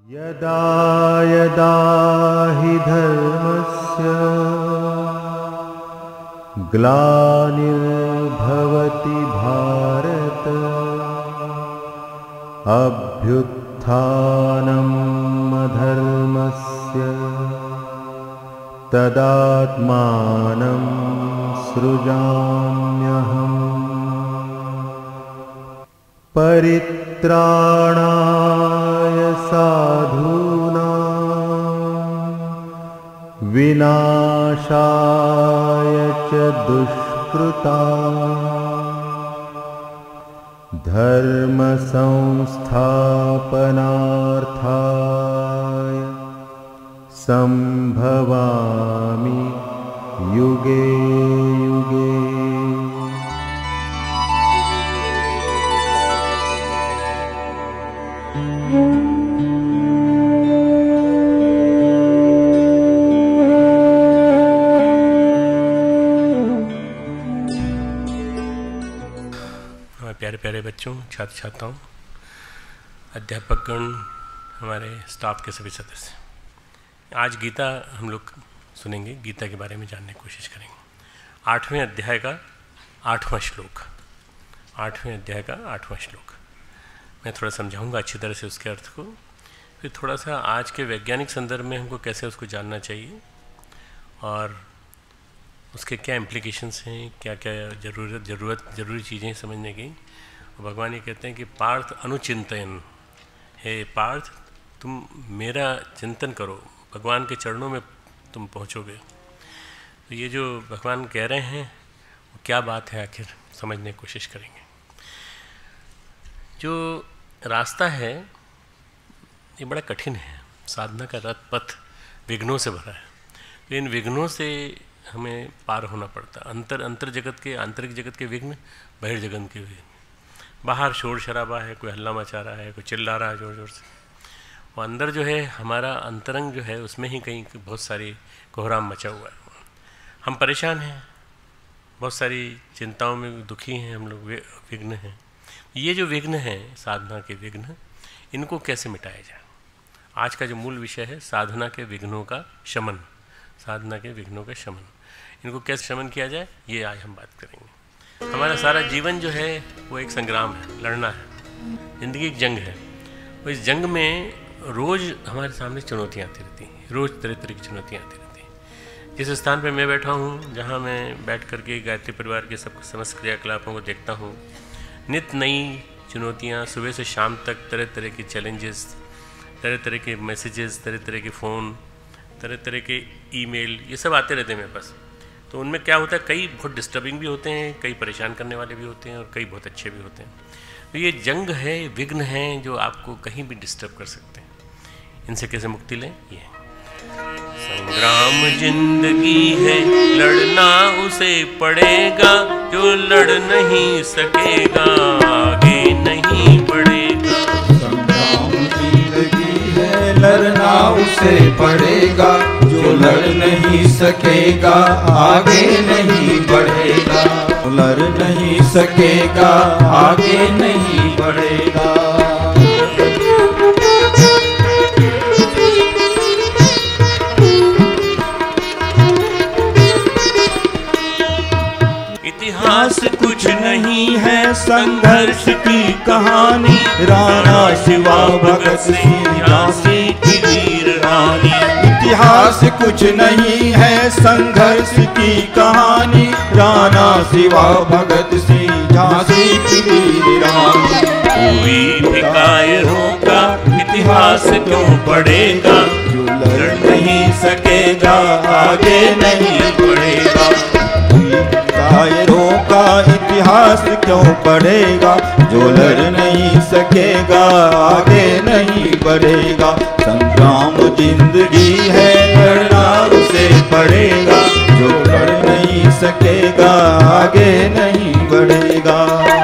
यदा यदा हि धर्मस्य ग्लानिर्भवति भारत अभ्युत्थानम् अधर्मस्य तदात्मानं सृजाम्यहम् परित्राणाय साधूनां विनाशाय च दुष्कृतां धर्म संस्थापनार्थाय संभवामि युगे युगे। प्यारे प्यारे बच्चों, छात्र छात्राओं, अध्यापकगण, हमारे स्टाफ के सभी सदस्य, आज गीता हम लोग सुनेंगे। गीता के बारे में जानने की कोशिश करेंगे। 8वें अध्याय का 8वां श्लोक। 8वें अध्याय का 8वां श्लोक मैं थोड़ा समझाऊंगा अच्छी तरह से उसके अर्थ को, फिर थोड़ा सा आज के वैज्ञानिक संदर्भ में हमको कैसे उसको जानना चाहिए और उसके क्या इम्प्लीकेशंस हैं, क्या क्या ज़रूरी चीज़ें समझने की। भगवान ये कहते हैं कि पार्थ अनुचिंतन, हे पार्थ तुम मेरा चिंतन करो, भगवान के चरणों में तुम पहुँचोगे। तो ये जो भगवान कह रहे हैं वो क्या बात है, आखिर समझने की कोशिश करेंगे। जो रास्ता है ये बड़ा कठिन है, साधना का रथ पथ विघ्नों से भरा है। तो इन विघ्नों से हमें पार होना पड़ता है। अंतर जगत के, आंतरिक जगत के विघ्न, बहिर्जगत के विघ्न। बाहर शोर शराबा है, कोई हल्ला मचा रहा है, कोई चिल्ला रहा है ज़ोर ज़ोर से। वो अंदर जो है हमारा अंतरंग जो है उसमें ही कहीं बहुत सारी कोहराम मचा हुआ है। हम परेशान हैं, बहुत सारी चिंताओं में दुखी हैं हम लोग, विघ्न हैं। ये जो विघ्न हैं, साधना के विघ्न, इनको कैसे मिटाया जाए। आज का जो मूल विषय है साधना के विघ्नों का शमन। साधना के विघ्नों का शमन, इनको कैसे शमन किया जाए, ये आज हम बात करेंगे। हमारा सारा जीवन जो है वो एक संग्राम है, लड़ना है, ज़िंदगी एक जंग है। और इस जंग में रोज़ हमारे सामने चुनौतियाँ आती रहती हैं, रोज़ तरह तरह की चुनौतियाँ आती रहती हैं। जिस स्थान पर मैं बैठा हूँ, जहाँ मैं बैठ करके गायत्री परिवार के सब समस्त क्रियाकलापों को देखता हूँ, नित्य नई चुनौतियाँ, सुबह से शाम तक तरह तरह के चैलेंजेस, तरह तरह के मैसेजेस, तरह तरह के फ़ोन, तरह तरह के ईमेल, ये सब आते रहते हैं मेरे पास। तो उनमें क्या होता है, कई बहुत डिस्टर्बिंग भी होते हैं, कई परेशान करने वाले भी होते हैं और कई बहुत अच्छे भी होते हैं। तो ये जंग है, विघ्न हैं जो आपको कहीं भी डिस्टर्ब कर सकते हैं। इनसे कैसे मुक्ति लें, ये संग्राम जिंदगी है, लड़ना उसे पड़ेगा, जो लड़ नहीं सकेगा आगे नहीं बढ़ेगा। संग्राम जिंदगी है, लड़ना उसे पड़ेगा, जो लड़ नहीं सकेगा आगे नहीं बढ़ेगा। लड़ नहीं सकेगा आगे नहीं बढ़ेगा। इतिहास कुछ नहीं है, संघर्ष की कहानी, राणा शिवा भगत सिंह झांसी की वीर रानी। इतिहास कुछ नहीं है, संघर्ष की कहानी, राणा शिवा भगत सिंह झांसी की वीर रानी। कोई भी कायरों का इतिहास क्यों पढ़ेगा, जो लड़ नहीं सकेगा आगे नहीं बढ़ेगा। कायरों का इतिहास क्यों पढ़ेगा, जो लड़ नहीं सकेगा आगे नहीं बढ़ेगा। संग्राम जिंदगी है, लड़ना उसे पड़ेगा, जो लड़ नहीं सकेगा आगे नहीं बढ़ेगा।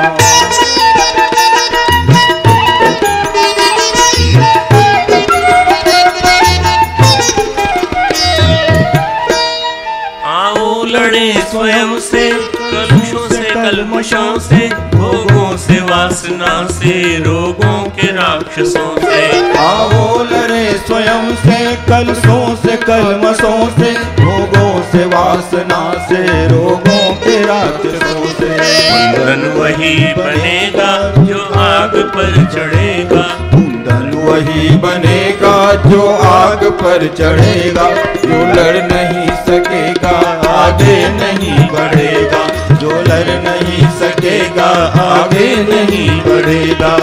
आओ लड़े स्वयं से, कलुषों से, कलमशों से, भोगों से, वासना से, रोगों के राक्षसों से। आओ लड़े स्वयं से, कलशों से कलमशों से, भोगों से वासना से, रोगों के राक्षसों से। कुंदन वही बनेगा जो आग पर चढ़ेगा, कुंदन वही बनेगा जो आग पर चढ़ेगा, जो लड़ नहीं सकेगा आगे नहीं बढ़ेगा, जो लड़ नहीं सकेगा आगे नहीं बढ़ेगा।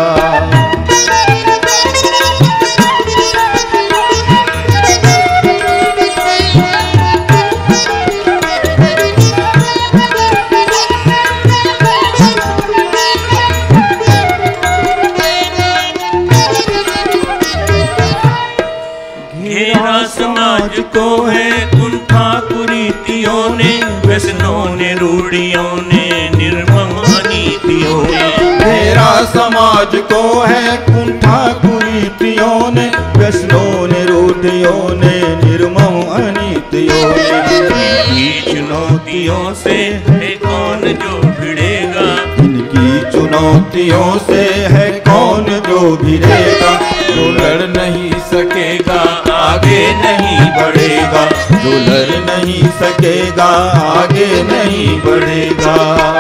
समाज को है कुंठा कुरीतियों ने, व्यसनों ने, रूढ़ियों ने, निर्मम अनीतियों ने। मेरा समाज को है कुंठा कुरीतियों ने, व्यसनों ने, रूढ़ियों ने, निर्मम अनीतियों ने। इनकी चुनौतियों से है कौन जो भिड़ेगा, इनकी चुनौतियों से है कौन जो भिड़ेगा, जो लड़ नहीं सकेगा आगे नहीं बढ़ेगा, जो लड़ नहीं सकेगा आगे नहीं बढ़ेगा।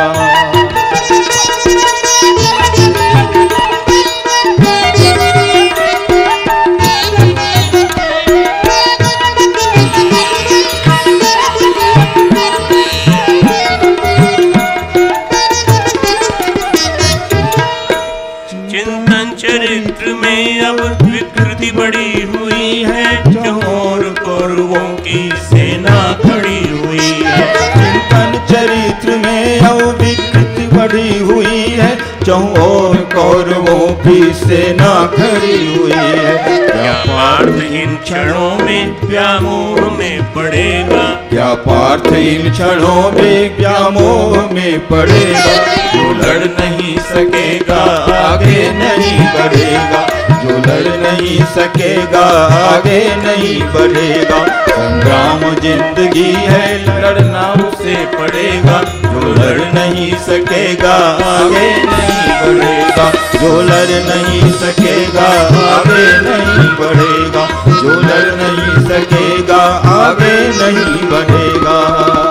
चिंतन चरित्र में अब विकृति बढ़ी हुई है, चौर कौरवों की सेना खड़ी हुई है। चिंतन चरित्र में अब विकृति बढ़ी हुई है, चौर कौरवों की सेना खड़ी हुई है। क्या पार्थ इन क्षणों में व्यामोह में पड़ेगा, क्या पार्थ इन क्षणों में व्यामोह में पड़ेगा, जो लड़ नहीं सकेगा आगे नहीं बढ़ेगा, जो लड़ नहीं सकेगा आगे नहीं बढ़ेगा। संग्राम जिंदगी है लड़ना उसे पड़ेगा, जो लड़ नहीं सकेगा आगे नहीं बढ़ेगा, जो लड़ नहीं सकेगा आगे नहीं बढ़ेगा, जो लड़ नहीं सकेगा आगे नहीं बढ़ेगा।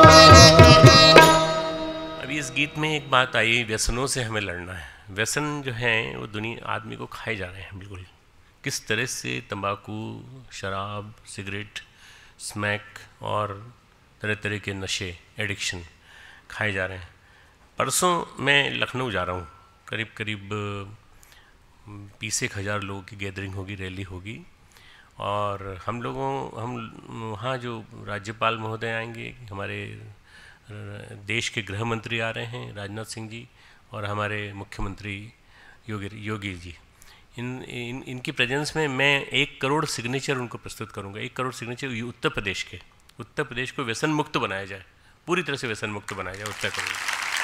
अभी इस गीत में एक बात आई, व्यसनों से हमें लड़ना है। व्यसन जो है वो दुनिया आदमी को खाए जा रहे हैं बिल्कुल। किस तरह से तंबाकू, शराब, सिगरेट, स्मैक और तरह तरह के नशे, एडिक्शन खाए जा रहे हैं। परसों मैं लखनऊ जा रहा हूँ, करीब करीब 20,000 लोगों की गैदरिंग होगी, रैली होगी। और हम वहाँ जो राज्यपाल महोदय आएंगे, हमारे देश के गृह मंत्री आ रहे हैं राजनाथ सिंह जी, और हमारे मुख्यमंत्री योगी जी, इनकी प्रेजेंस में मैं 1 करोड़ सिग्नेचर उनको प्रस्तुत करूंगा। 1 करोड़ सिग्नेचर उत्तर प्रदेश को व्यसन मुक्त बनाया जाए, पूरी तरह से व्यसन मुक्त बनाया जाए उत्तर प्रदेश।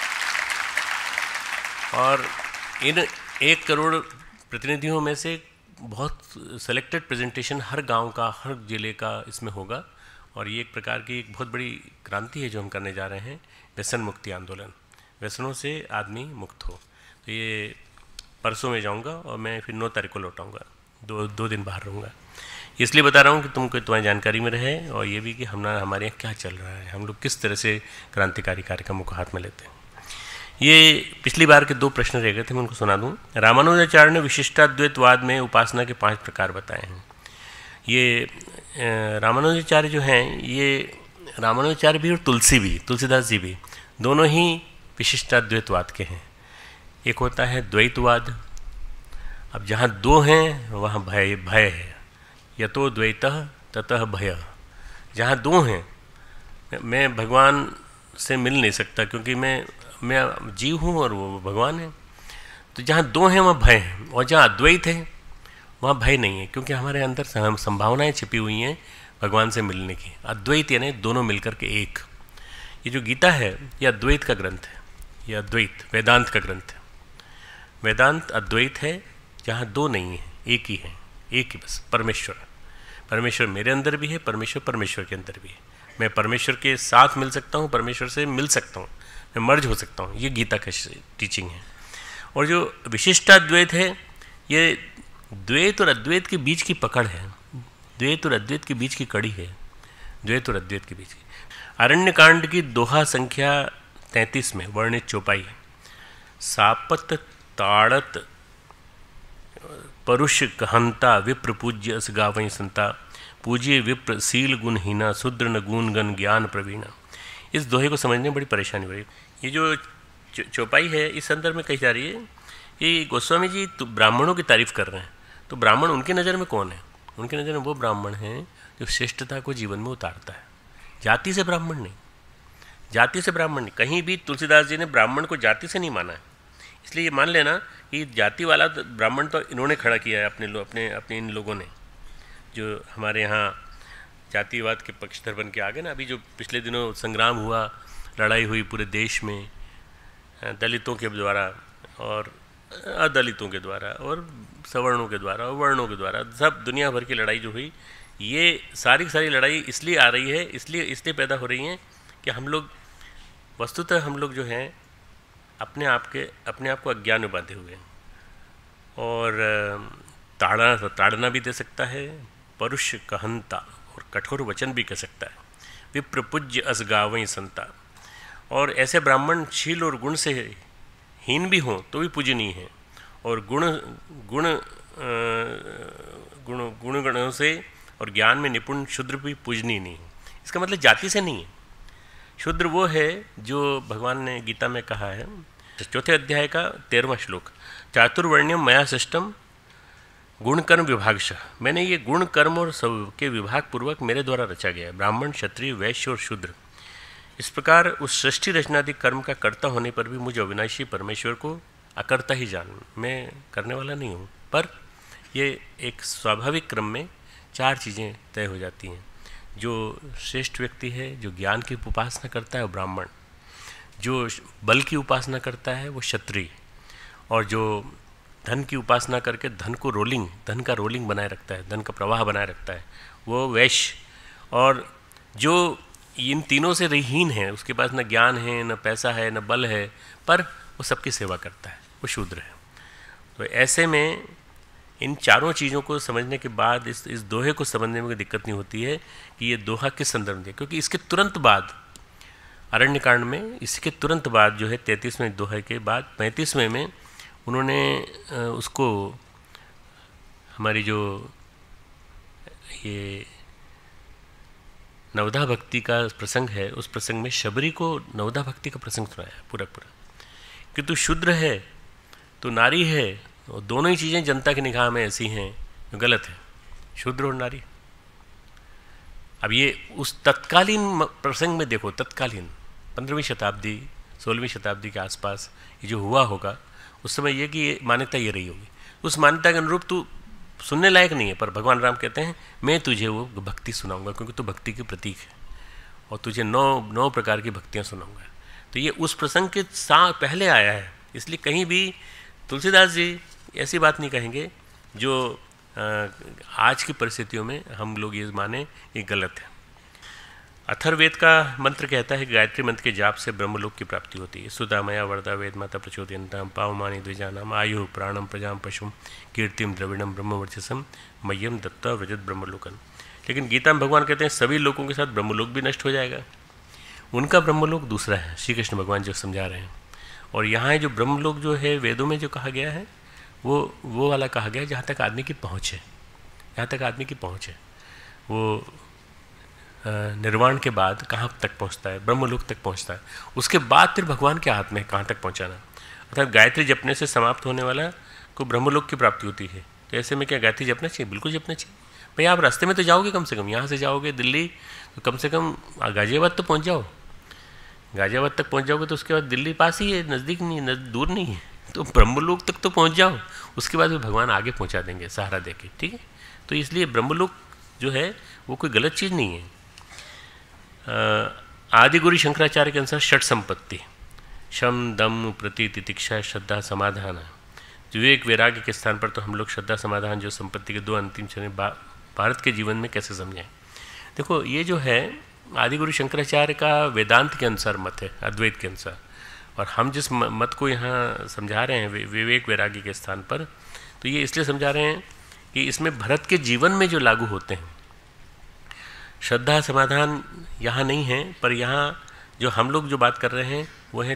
और इन 1 करोड़ प्रतिनिधियों में से बहुत सेलेक्टेड प्रेजेंटेशन हर गांव का, हर जिले का इसमें होगा। और ये एक प्रकार की एक बहुत बड़ी क्रांति है जो हम करने जा रहे हैं, व्यसन मुक्ति आंदोलन। व्यसनों से आदमी मुक्त हो। तो ये परसों में जाऊंगा और मैं फिर 9 तारीख को लौटाऊंगा, 2 दिन बाहर रहूँगा। इसलिए बता रहा हूँ कि तुम्हारी जानकारी में रहे, और ये भी कि हमारे यहाँ क्या चल रहा है, हम लोग किस तरह से क्रांतिकारी कार्यक्रमों को हाथ में लेते हैं। ये पिछली बार के 2 प्रश्न रह गए थे, मैं उनको सुना दूँ। रामानुजाचार्य ने विशिष्टाद्वैतवाद में उपासना के 5 प्रकार बताए हैं। ये रामानुजाचार्य जो हैं, ये रामानुजाचार्य भी और तुलसीदास जी भी, दोनों ही विशिष्टाद्वैतवाद के हैं। एक होता है द्वैतवाद। अब जहाँ 2 हैं वहाँ भय है, यतो द्वैतः ततः भय। जहाँ 2 हैं, मैं भगवान से मिल नहीं सकता क्योंकि मैं जीव हूँ और वो भगवान है। तो जहाँ 2 हैं वहाँ भय है, और जहाँ अद्वैत है वहाँ भय नहीं है, क्योंकि हमारे अंदर संभावनाएं छिपी हुई हैं भगवान से मिलने की। अद्वैत यानी दोनों मिलकर के एक। ये जो गीता है ये अद्वैत का ग्रंथ है, ये अद्वैत वेदांत का ग्रंथ है। वेदांत अद्वैत है, जहाँ 2 नहीं है, एक ही है, एक ही बस परमेश्वर मेरे अंदर भी है, परमेश्वर के अंदर भी है। मैं परमेश्वर के साथ मिल सकता हूँ, परमेश्वर से मिल सकता हूँ, मैं मर्ज हो सकता हूँ। ये गीता का टीचिंग है। और जो विशिष्टाद्वैत है, ये द्वैत और अद्वैत के बीच की पकड़ है। द्वैत और अद्वैत के बीच की कड़ी है, द्वैत और अद्वैत के बीच की। अरण्य कांड की दोहा संख्या 33 में वर्णित चौपाई है। सापत ताड़त परुष कहंता विप्र पूज्य अस गावई संता, पूज्य विप्र सील गुणहीना शूद्र न गुण गण ज्ञान प्रवीणा। इस दोहे को समझने में बड़ी परेशानी हो रही है। ये जो चौपाई है इस संदर्भ में कही जा रही है कि गोस्वामी जी तो ब्राह्मणों की तारीफ कर रहे हैं, तो ब्राह्मण उनकी नज़र में कौन है? उनकी नज़र में वो ब्राह्मण है जो श्रेष्ठता को जीवन में उतारता है, जाति से ब्राह्मण नहीं, जाति से ब्राह्मण नहीं। कहीं भी तुलसीदास जी ने ब्राह्मण को जाति से नहीं माना है। इसलिए ये मान लेना कि जाति वाला ब्राह्मण तो इन्होंने खड़ा किया है, अपने इन लोगों ने जो हमारे यहाँ जातिवाद के पक्षधर बन के आ गए ना। अभी जो पिछले दिनों संग्राम हुआ, लड़ाई हुई पूरे देश में दलितों के द्वारा और अदलितों के द्वारा और सवर्णों के द्वारा और वर्णों के द्वारा, सब दुनिया भर की लड़ाई जो हुई, ये सारी लड़ाई इसलिए आ रही है, इसलिए पैदा हो रही हैं कि हम लोग वस्तुतः हम लोग जो हैं अपने आप को अज्ञान में बांधे हुए हैं। और ताड़ना भी दे सकता है, परुष कहंता और कठोर वचन भी कह सकता है। विप्र पूज्य अस गावई संता, और ऐसे ब्राह्मण शील और गुण से हीन भी हों तो भी पूजनीय हैं, और गुणों से और ज्ञान में निपुण शूद्र भी पूजनीय नहीं है। इसका मतलब जाति से नहीं है। शूद्र वो है जो भगवान ने गीता में कहा है, चौथे अध्याय का 13वां श्लोक, चातुर्वर्ण्यम मया सृष्टम गुण कर्म विभागशः। मैंने ये गुण कर्म और सब के विभाग पूर्वक मेरे द्वारा रचा गया है, ब्राह्मण क्षत्रिय वैश्य और शूद्र। इस प्रकार उस सृष्टि रचनादि कर्म का कर्ता होने पर भी मुझे अविनाशी परमेश्वर को अकर्ता ही जान, मैं करने वाला नहीं हूँ। पर ये एक स्वाभाविक क्रम में 4 चीज़ें तय हो जाती हैं। जो श्रेष्ठ व्यक्ति है, जो ज्ञान की उपासना करता है वो ब्राह्मण, जो बल की उपासना करता है वो क्षत्रिय, और जो धन की उपासना करके धन का रोलिंग बनाए रखता है, धन का प्रवाह बनाए रखता है, वो वैश्य, और जो इन तीनों से रहीन है, उसके पास न ज्ञान है, न पैसा है, न बल है, पर वो सबकी सेवा करता है, वो शूद्र है। तो ऐसे में इन चारों चीज़ों को समझने के बाद इस दोहे को समझने में कोई दिक्कत नहीं होती है कि ये दोहा किस संदर्भ में है, क्योंकि इसके तुरंत बाद अरण्य कांड में, इसके तुरंत बाद जो है 33वें दोहे के बाद 35वें में उन्होंने उसको हमारी जो ये नवधा भक्ति का प्रसंग है, उस प्रसंग में शबरी को नवधा भक्ति का प्रसंग सुनाया पूरा कि तू शूद्र है, तू नारी है, और दोनों ही चीज़ें जनता की निगाह में ऐसी हैं जो गलत है, शूद्र और नारी। अब ये उस तत्कालीन प्रसंग में देखो, तत्कालीन 15वीं शताब्दी 16वीं शताब्दी के आसपास ये जो हुआ होगा, उस समय ये कि मान्यता ये रही होगी। उस मान्यता के अनुरूप तू सुनने लायक नहीं है, पर भगवान राम कहते हैं मैं तुझे वो भक्ति सुनाऊंगा, क्योंकि तू भक्ति के प्रतीक है, और तुझे 9 प्रकार की भक्तियाँ सुनाऊंगा। तो ये उस प्रसंग के पहले आया है, इसलिए कहीं भी तुलसीदास जी ऐसी बात नहीं कहेंगे जो आज की परिस्थितियों में हम लोग ये माने ये गलत है। अथर्ववेद का मंत्र कहता है कि गायत्री मंत्र के जाप से ब्रह्मलोक की प्राप्ति होती है। सुदामया वरदा वेद माता प्रचोदयन्ताम पावमानी द्विजानाम आयु प्राणम प्रजाम पशुम कीर्तिम द्रविणम ब्रह्मवर्चसम मह्यम दत्ता व्रजत ब्रह्मलोकन। लेकिन गीता में भगवान कहते हैं सभी लोगों के साथ ब्रह्मलोक भी नष्ट हो जाएगा, उनका ब्रह्मलोक दूसरा है। श्री कृष्ण भगवान जो समझा रहे हैं, और यहाँ जो ब्रह्मलोक जो है वेदों में जो कहा गया है वो वाला कहा गया जहाँ तक आदमी की पहुँच है, जहाँ तक आदमी की पहुँच है। वो निर्वाण के बाद कहाँ तक पहुँचता है, ब्रह्मलोक तक पहुँचता है। उसके बाद फिर भगवान के हाथ में कहाँ तक पहुँचाना, अर्थात गायत्री जपने से समाप्त होने वाला को ब्रह्मलोक की प्राप्ति होती है। तो ऐसे में क्या गायत्री जपना चाहिए? बिल्कुल जपना चाहिए। भाई आप रास्ते में तो जाओगे, कम से कम यहाँ से जाओगे दिल्ली तो कम से कम गाजियाबाद तो पहुँच जाओ। गाजियाबाद तक पहुँच जाओगे तो उसके बाद दिल्ली पास ही है, नज़दीक नहीं, दूर नहीं है, तो ब्रह्मलोक तक तो पहुँच जाओ। उसके बाद भी भगवान आगे पहुँचा देंगे सहारा देके, ठीक है। तो इसलिए ब्रह्मलोक जो है वो कोई गलत चीज़ नहीं है। आदि गुरु शंकराचार्य के अनुसार षट संपत्ति शम दम प्रति तितिक्षा श्रद्धा समाधान, विवेक वैराग्य के स्थान पर तो हम लोग श्रद्धा समाधान जो संपत्ति के 2 अंतिम चरण भारत के जीवन में कैसे समझें। देखो ये जो है आदि गुरु शंकराचार्य का वेदांत के अनुसार मत है, अद्वैत के अनुसार, और हम जिस मत को यहाँ समझा रहे हैं विवेक वैराग्य के स्थान पर, तो ये इसलिए समझा रहे हैं कि इसमें भरत के जीवन में जो लागू होते हैं श्रद्धा समाधान यहाँ नहीं है, पर यहाँ जो हम लोग जो बात कर रहे हैं वो है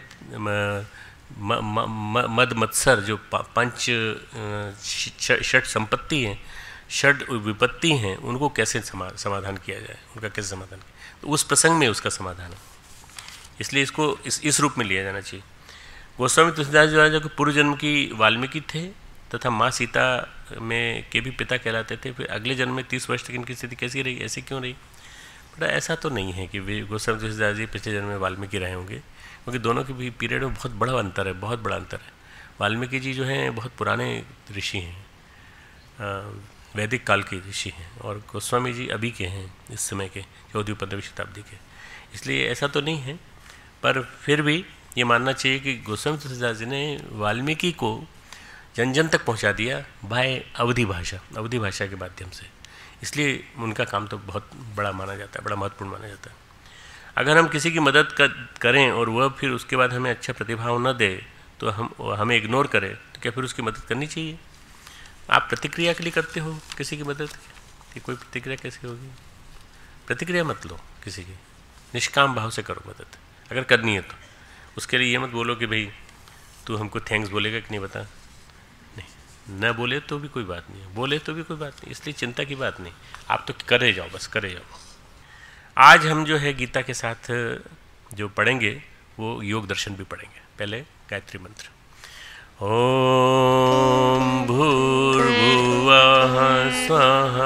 मद मत्सर, जो पंच षट संपत्ति हैं, षट विपत्ति हैं, उनको कैसे समाधान किया जाए, उनका कैसे समाधान किया, तो उस प्रसंग में उसका समाधान है। इसलिए इसको इस रूप में लिया जाना चाहिए। गोस्वामी तुलसीदास जो पूर्व जन्म की वाल्मीकि थे तथा माँ सीता में के भी पिता कहलाते थे, फिर अगले जन्म में 30 वर्ष तक इनकी स्थिति कैसी रही, ऐसी क्यों रही? बड़ा ऐसा तो नहीं है कि वे गोस्वामी तुलसीदास जी पिछले जन्म में वाल्मीकि रहे होंगे, क्योंकि दोनों के भी पीरियड में बहुत बड़ा अंतर है, बहुत बड़ा अंतर है। वाल्मीकि जी जो हैं बहुत पुराने ऋषि हैं, वैदिक काल के ऋषि हैं, और गोस्वामी जी अभी के हैं, इस समय के 14वीं-15वीं शताब्दी के। इसलिए ऐसा तो नहीं है, पर फिर भी ये मानना चाहिए कि गोस्वामी तुलसीदास जी ने वाल्मीकि को जन जन तक पहुंचा दिया बाय अवधी भाषा के माध्यम से। इसलिए उनका काम तो बहुत बड़ा माना जाता है, बड़ा महत्वपूर्ण माना जाता है। अगर हम किसी की मदद करें और वह फिर उसके बाद हमें अच्छा प्रतिभाव न दे, तो हमें इग्नोर करें, तो क्या फिर उसकी मदद करनी चाहिए? आप प्रतिक्रिया के लिए करते हो किसी की मदद कि कोई प्रतिक्रिया कैसे होगी? प्रतिक्रिया मत लो किसी की, निष्काम भाव से करो मदद। अगर करनी है तो उसके लिए ये मत बोलो कि भाई तू हमको थैंक्स बोलेगा कि नहीं, बता। नहीं, न बोले तो भी कोई बात नहीं है, बोले तो भी कोई बात नहीं, इसलिए चिंता की बात नहीं, आप तो करे जाओ, बस करे जाओ। आज हम जो है गीता के साथ जो पढ़ेंगे वो योग दर्शन भी पढ़ेंगे। पहले गायत्री मंत्र। ओम भूर्भुवः स्वः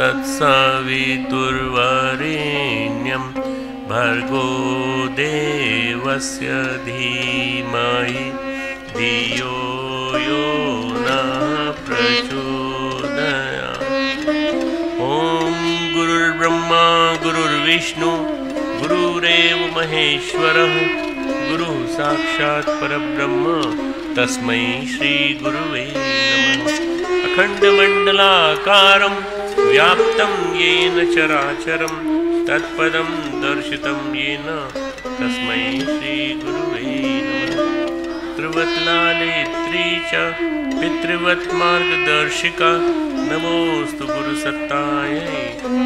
तत्सवितुर्वरेण्यं भर्गो देवस्य धीमहि धियो यो नः प्रचोदयात्। ओम गुरुर्ब्रह्मा गुरुर्विष्णु गुरुरेव महेश्वरः गुरुः साक्षात् परब्रह्म तस्मै श्री गुरुवे नमः। अखण्डमण्डलाकारं व्याप्तं येन चराचरं तत्पदं दर्शितं येन तस्मै श्री गुरुवे नमः। पितृवत्लालेत्री च पितृवत् मार्गदर्शिका नमोस्तु गुरुसत्तायै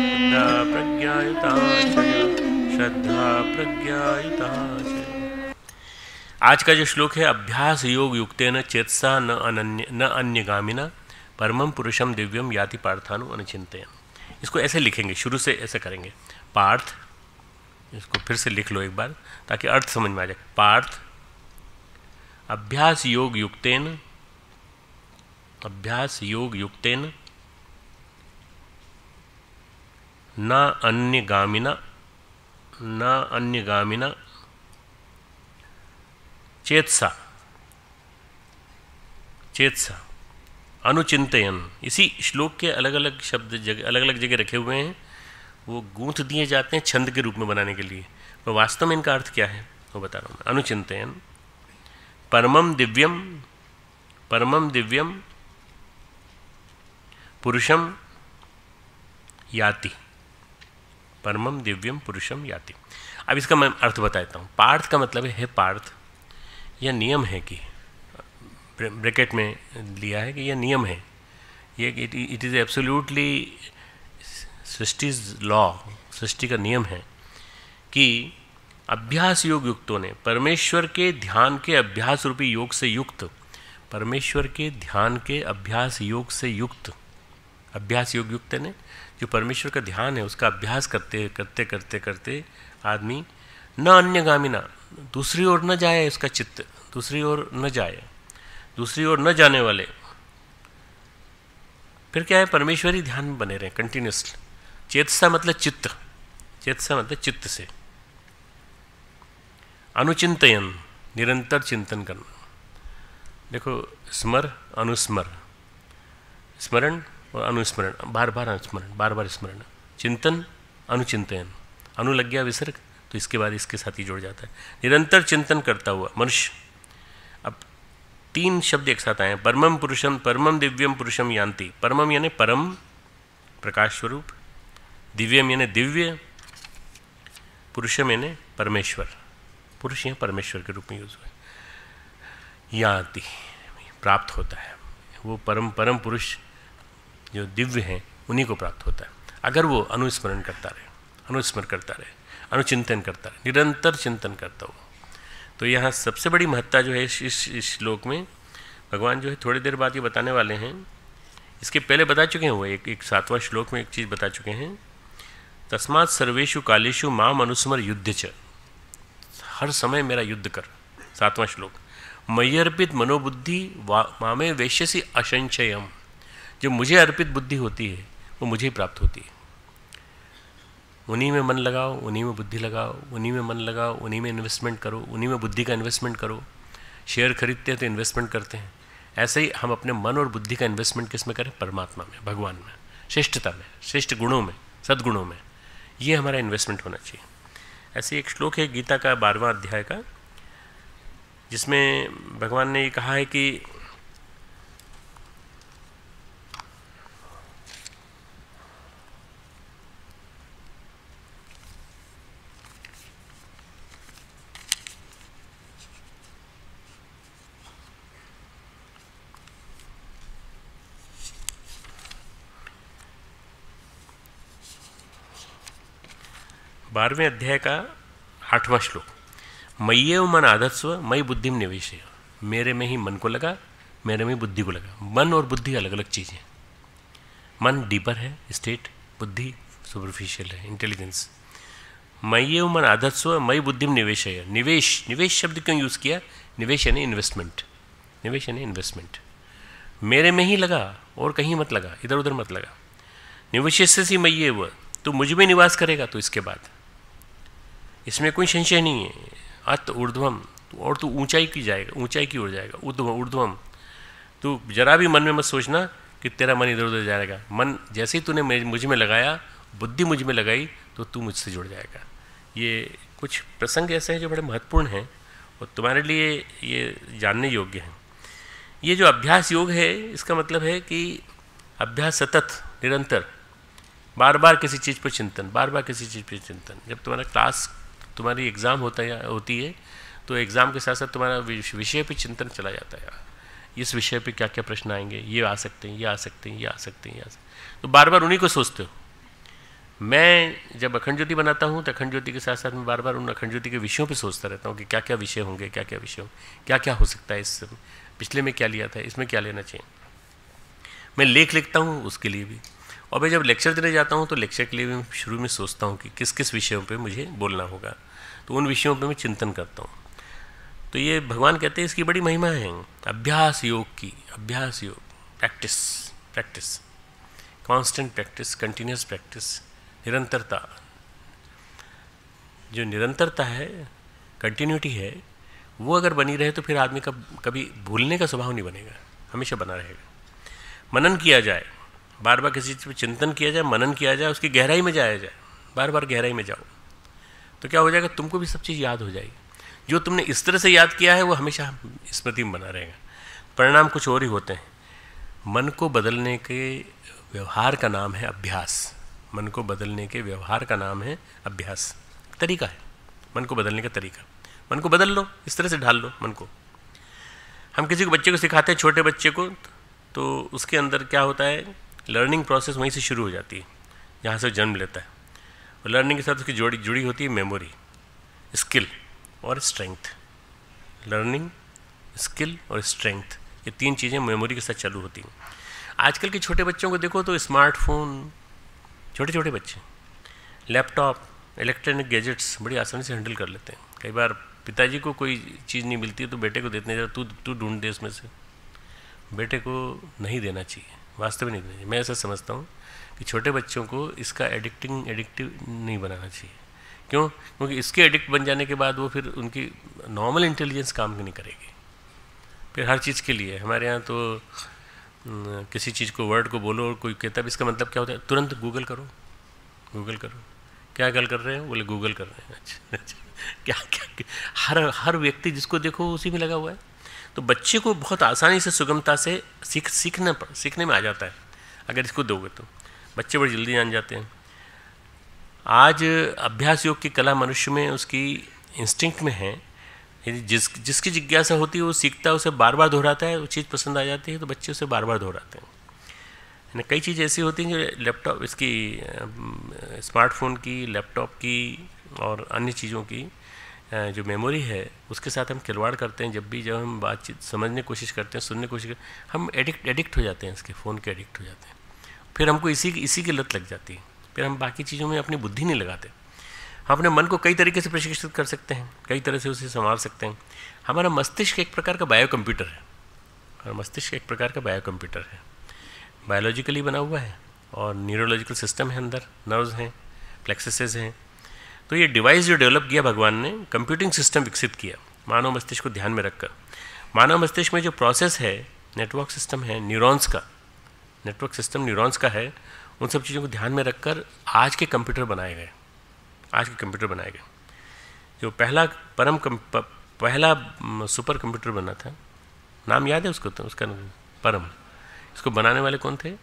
श्रद्धा प्रज्ञायुता च। आज का जो श्लोक है, अभ्यास योग युक्तेन चेतसा न अन्यगामिना परमं पुरुषम दिव्यम याति पार्थानु अनुचिंतयन्। इसको ऐसे लिखेंगे, शुरू से ऐसे करेंगे। पार्थ, इसको फिर से लिख लो एक बार ताकि अर्थ समझ में आ जाए। पार्थ, अभ्यास योग युक्तेन न अन्यगामिना चेतसा अनुचिंतयन्। इसी श्लोक के अलग अलग शब्द अलग अलग जगह रखे हुए हैं, वो गूंथ दिए जाते हैं छंद के रूप में बनाने के लिए, तो वास्तव में इनका अर्थ क्या है वो बता रहा हूँ मैं। अनुचिंतयन् परमं दिव्यम पुरुषम याति। परमं दिव्यम पुरुषम याति। अब इसका मैं अर्थ बताता हूँ। पार्थ का मतलब है पार्थ, यह नियम है कि, ब्रैकेट में लिया है कि यह नियम है, ये इट इज़ एब्सोल्यूटली सृष्टिज लॉ, सृष्टि का नियम है कि अभ्यास योग युक्तों ने परमेश्वर के ध्यान के अभ्यास रूपी योग से युक्त, परमेश्वर के ध्यान के अभ्यास योग से युक्त, अभ्यास योग युक्त ने जो परमेश्वर का ध्यान है उसका अभ्यास करते करते करते करते आदमी न अन्यगामिना, दूसरी ओर न जाए, इसका चित्त दूसरी ओर न जाए, दूसरी ओर न जाने वाले, फिर क्या है, परमेश्वरी ध्यान में बने रहे कंटिन्यूसली। चेतसा मतलब चित्त, चेतसा मतलब चित्त से। अनुचिंतयन, निरंतर चिंतन करना। देखो, स्मर अनुस्मर, स्मरण और अनुस्मरण, बार बार अनुस्मरण, बार बार स्मरण, चिंतन अनुचिंतयन, अनु लग गया विसर्ग तो इसके बाद इसके साथ ही जुड़ जाता है। निरंतर चिंतन करता हुआ मनुष्य। अब तीन शब्द एक साथ आए हैं, परमम पुरुषम, परमम दिव्यम पुरुषम यान्ति। परमम यानी परम प्रकाश स्वरूप, दिव्यम यानी दिव्य, पुरुषम यानी परमेश्वर। पुरुष यहाँ परमेश्वर के रूप में यूज हुआ। यान्ति प्राप्त होता है, वो परम पुरुष जो दिव्य हैं उन्हीं को प्राप्त होता है अगर वो अनुस्मरण करता रहे, अनुस्मर करता रहे, अनुचिंतन करता रहे, निरंतर चिंतन करता हो। तो यहाँ सबसे बड़ी महत्ता जो है इस श्लोक में भगवान जो है थोड़ी देर बाद ये बताने वाले हैं। इसके पहले बता चुके हैं वो एक 7वां श्लोक में एक चीज़ बता चुके हैं, तस्मात् सर्वेषु कालेषु माम अनुस्मर युद्ध च, हर समय मेरा युद्ध कर। 7वां श्लोक, मयि अर्पित मनोबुद्धि मामे वैश्यसी असंशयम, जो मुझे अर्पित बुद्धि होती है वो मुझे ही प्राप्त होती है। उन्हीं में मन लगाओ, उन्हीं में बुद्धि लगाओ, उन्हीं में मन लगाओ, उन्हीं में इन्वेस्टमेंट करो, उन्हीं में बुद्धि का इन्वेस्टमेंट करो। शेयर खरीदते हैं तो इन्वेस्टमेंट करते हैं, ऐसे ही हम अपने मन और बुद्धि का इन्वेस्टमेंट किस में करें? परमात्मा में, भगवान में, श्रेष्ठता में, श्रेष्ठ गुणों में, सद्गुणों में। ये हमारा इन्वेस्टमेंट होना चाहिए। ऐसे एक श्लोक है गीता का 12वां अध्याय का, जिसमें भगवान ने ये कहा है कि बारहवें अध्याय का 8वां श्लोक, मय्येव मन आधत्स्व मयि बुद्धिम निवेशय, मेरे में ही मन को लगा, मेरे में बुद्धि को लगा। मन और बुद्धि अलग अलग चीज़ें। मन डीपर है स्टेट, बुद्धि सुपरफिशियल है, इंटेलिजेंस। मय्येव मन आधत्स्व मयि बुद्धिम निवेशय, निवेश, निवेश शब्द क्यों यूज़ किया? निवेश यानी इन्वेस्टमेंट, निवेश यानी इन्वेस्टमेंट। मेरे में ही लगा और कहीं मत लगा, इधर उधर मत लगा। निवेशयसि मय्येव, तो मुझ में निवास करेगा तो इसके बाद इसमें कोई संशय नहीं है। अत ऊर्ध्वम, और तू ऊंचाई की जाएगा, ऊंचाई की ओर जाएगा। ऊर्ध्वम, तू जरा भी मन में मत सोचना कि तेरा मन इधर उधर जाएगा। मन जैसे ही तूने मुझ में लगाया, बुद्धि मुझ में लगाई, तो तू मुझसे जुड़ जाएगा। ये कुछ प्रसंग ऐसे हैं जो बड़े महत्वपूर्ण हैं और तुम्हारे लिए ये जानने योग्य हैं। ये जो अभ्यास योग है, इसका मतलब है कि अभ्यास सतत, निरंतर, बार बार किसी चीज़ पर चिंतन, बार बार किसी चीज़ पर चिंतन। जब तुम्हारा क्लास, तुम्हारी एग्ज़ाम होती है तो एग्ज़ाम के साथ साथ तुम्हारा विषय पे चिंतन चला जाता है। इस विषय पे क्या क्या प्रश्न आएंगे, ये आ सकते हैं, ये आ सकते हैं, ये आ सकते हैं, ये आ सकते हैं, तो बार बार उन्हीं को सोचते हो। मैं जब अखंड ज्योति बनाता हूँ तो अखंड ज्योति के साथ साथ मैं बार बार उन अखंड ज्योति के विषयों पे सोचता रहता हूँ कि क्या क्या विषय होंगे, क्या क्या विषय होंगे, क्या क्या हो सकता है, इस पिछले में क्या लिया था, इसमें क्या लेना चाहिए। मैं लेख लिखता हूँ उसके लिए भी, और मैं जब लेक्चर देने जाता हूँ तो लेक्चर के लिए भी शुरू में सोचता हूँ कि किस किस विषयों पे मुझे बोलना होगा, तो उन विषयों पे मैं चिंतन करता हूँ। तो ये भगवान कहते हैं इसकी बड़ी महिमा है अभ्यास योग की। अभ्यास योग, practice, practice, constant practice, continuous practice, निरंतरता। जो निरंतरता है, कंटिन्यूटी है, वो अगर बनी रहे तो फिर आदमी का कभी भूलने का स्वभाव नहीं बनेगा, हमेशा बना रहेगा। मनन किया जाए, बार बार किसी चीज़ पर चिंतन किया जाए, मनन किया जाए, उसकी गहराई में जाया जाए, बार बार गहराई में जाओ, तो क्या हो जाएगा, तुमको भी सब चीज़ याद हो जाएगी। जो तुमने इस तरह से याद किया है वो हमेशा स्मृति में बना रहेगा। परिणाम कुछ और ही होते हैं। मन को बदलने के व्यवहार का नाम है अभ्यास। मन को बदलने के व्यवहार का नाम है अभ्यास। तरीका है मन को बदलने का तरीका। मन को बदल लो, इस तरह से ढाल लो मन को। हम किसी को बच्चे को सिखाते हैं, छोटे बच्चे को, तो उसके अंदर क्या होता है, लर्निंग प्रोसेस वहीं से शुरू हो जाती है जहाँ से जन्म लेता है। और लर्निंग के साथ उसकी जुड़ी होती है मेमोरी, स्किल और स्ट्रेंथ। लर्निंग, स्किल और स्ट्रेंथ, ये तीन चीज़ें मेमोरी के साथ चालू होती हैं। आजकल के छोटे बच्चों को देखो तो स्मार्टफोन, छोटे छोटे बच्चे लैपटॉप, इलेक्ट्रॉनिक गैजेट्स बड़ी आसानी से हैंडल कर लेते हैं। कई बार पिताजी को कोई चीज़ नहीं मिलती है तो बेटे को देते हैं, तू ढूंढ दे इसमें से। बेटे को नहीं देना चाहिए, वास्तव में नहीं देना चाहिए। मैं ऐसा समझता हूँ कि छोटे बच्चों को इसका एडिक्टिव नहीं बनाना चाहिए। क्यों? क्योंकि इसके एडिक्ट बन जाने के बाद वो फिर उनकी नॉर्मल इंटेलिजेंस काम नहीं करेगी। फिर हर चीज़ के लिए हमारे यहाँ तो किसी चीज़ को, वर्ड को बोलो और कोई कहता है इसका मतलब क्या होता है, तुरंत गूगल करो, गूगल करो। क्या गल कर रहे हैं? बोले गूगल कर रहे हैं। अच्छा क्या क्या, हर व्यक्ति जिसको देखो उसी में लगा हुआ है। तो बच्चे को बहुत आसानी से, सुगमता से सीखने में आ जाता है अगर इसको दोगे तो। बच्चे बड़ी जल्दी जान जाते हैं। आज अभ्यास योग की कला मनुष्य में, उसकी इंस्टिंक्ट में है। यदि जिसकी जिज्ञासा होती है वो सीखता है, उसे बार बार दोहराता है, वो चीज़ पसंद आ जाती है तो बच्चे उसे बार बार दोहराते हैं। कई चीज़ें ऐसी होती हैं जो लैपटॉप इसकी स्मार्टफोन की, लैपटॉप की और अन्य चीज़ों की जो मेमोरी है उसके साथ हम खिलवाड़ करते हैं। जब हम बातचीत समझने की कोशिश करते हैं, सुनने की कोशिश करते हैं, हम एडिक्ट हो जाते हैं, इसके फ़ोन के एडिक्ट हो जाते हैं। फिर हमको इसी की लत लग जाती है। फिर हम बाकी चीज़ों में अपनी बुद्धि नहीं लगाते। हम अपने मन को कई तरीके से प्रशिक्षित कर सकते हैं, कई तरह से उसे संभाल सकते हैं। हमारा मस्तिष्क एक प्रकार का बायो कंप्यूटर है, और मस्तिष्क एक प्रकार का बायो कंप्यूटर है, बायोलॉजिकली बना हुआ है और न्यूरोलॉजिकल सिस्टम है, अंदर नर्व्स हैं, प्लेक्ससेस हैं। तो ये डिवाइस जो डेवलप किया भगवान ने, कंप्यूटिंग सिस्टम विकसित किया मानव मस्तिष्क को ध्यान में रखकर। मानव मस्तिष्क में जो प्रोसेस है, नेटवर्क सिस्टम है न्यूरॉन्स का, नेटवर्क सिस्टम न्यूरॉन्स का है, उन सब चीज़ों को ध्यान में रखकर आज के कंप्यूटर बनाए गए। आज के कंप्यूटर बनाए गए। जो पहला सुपर कंप्यूटर बना था, नाम याद है उसको? तो उसका परम, इसको बनाने वाले कौन थे?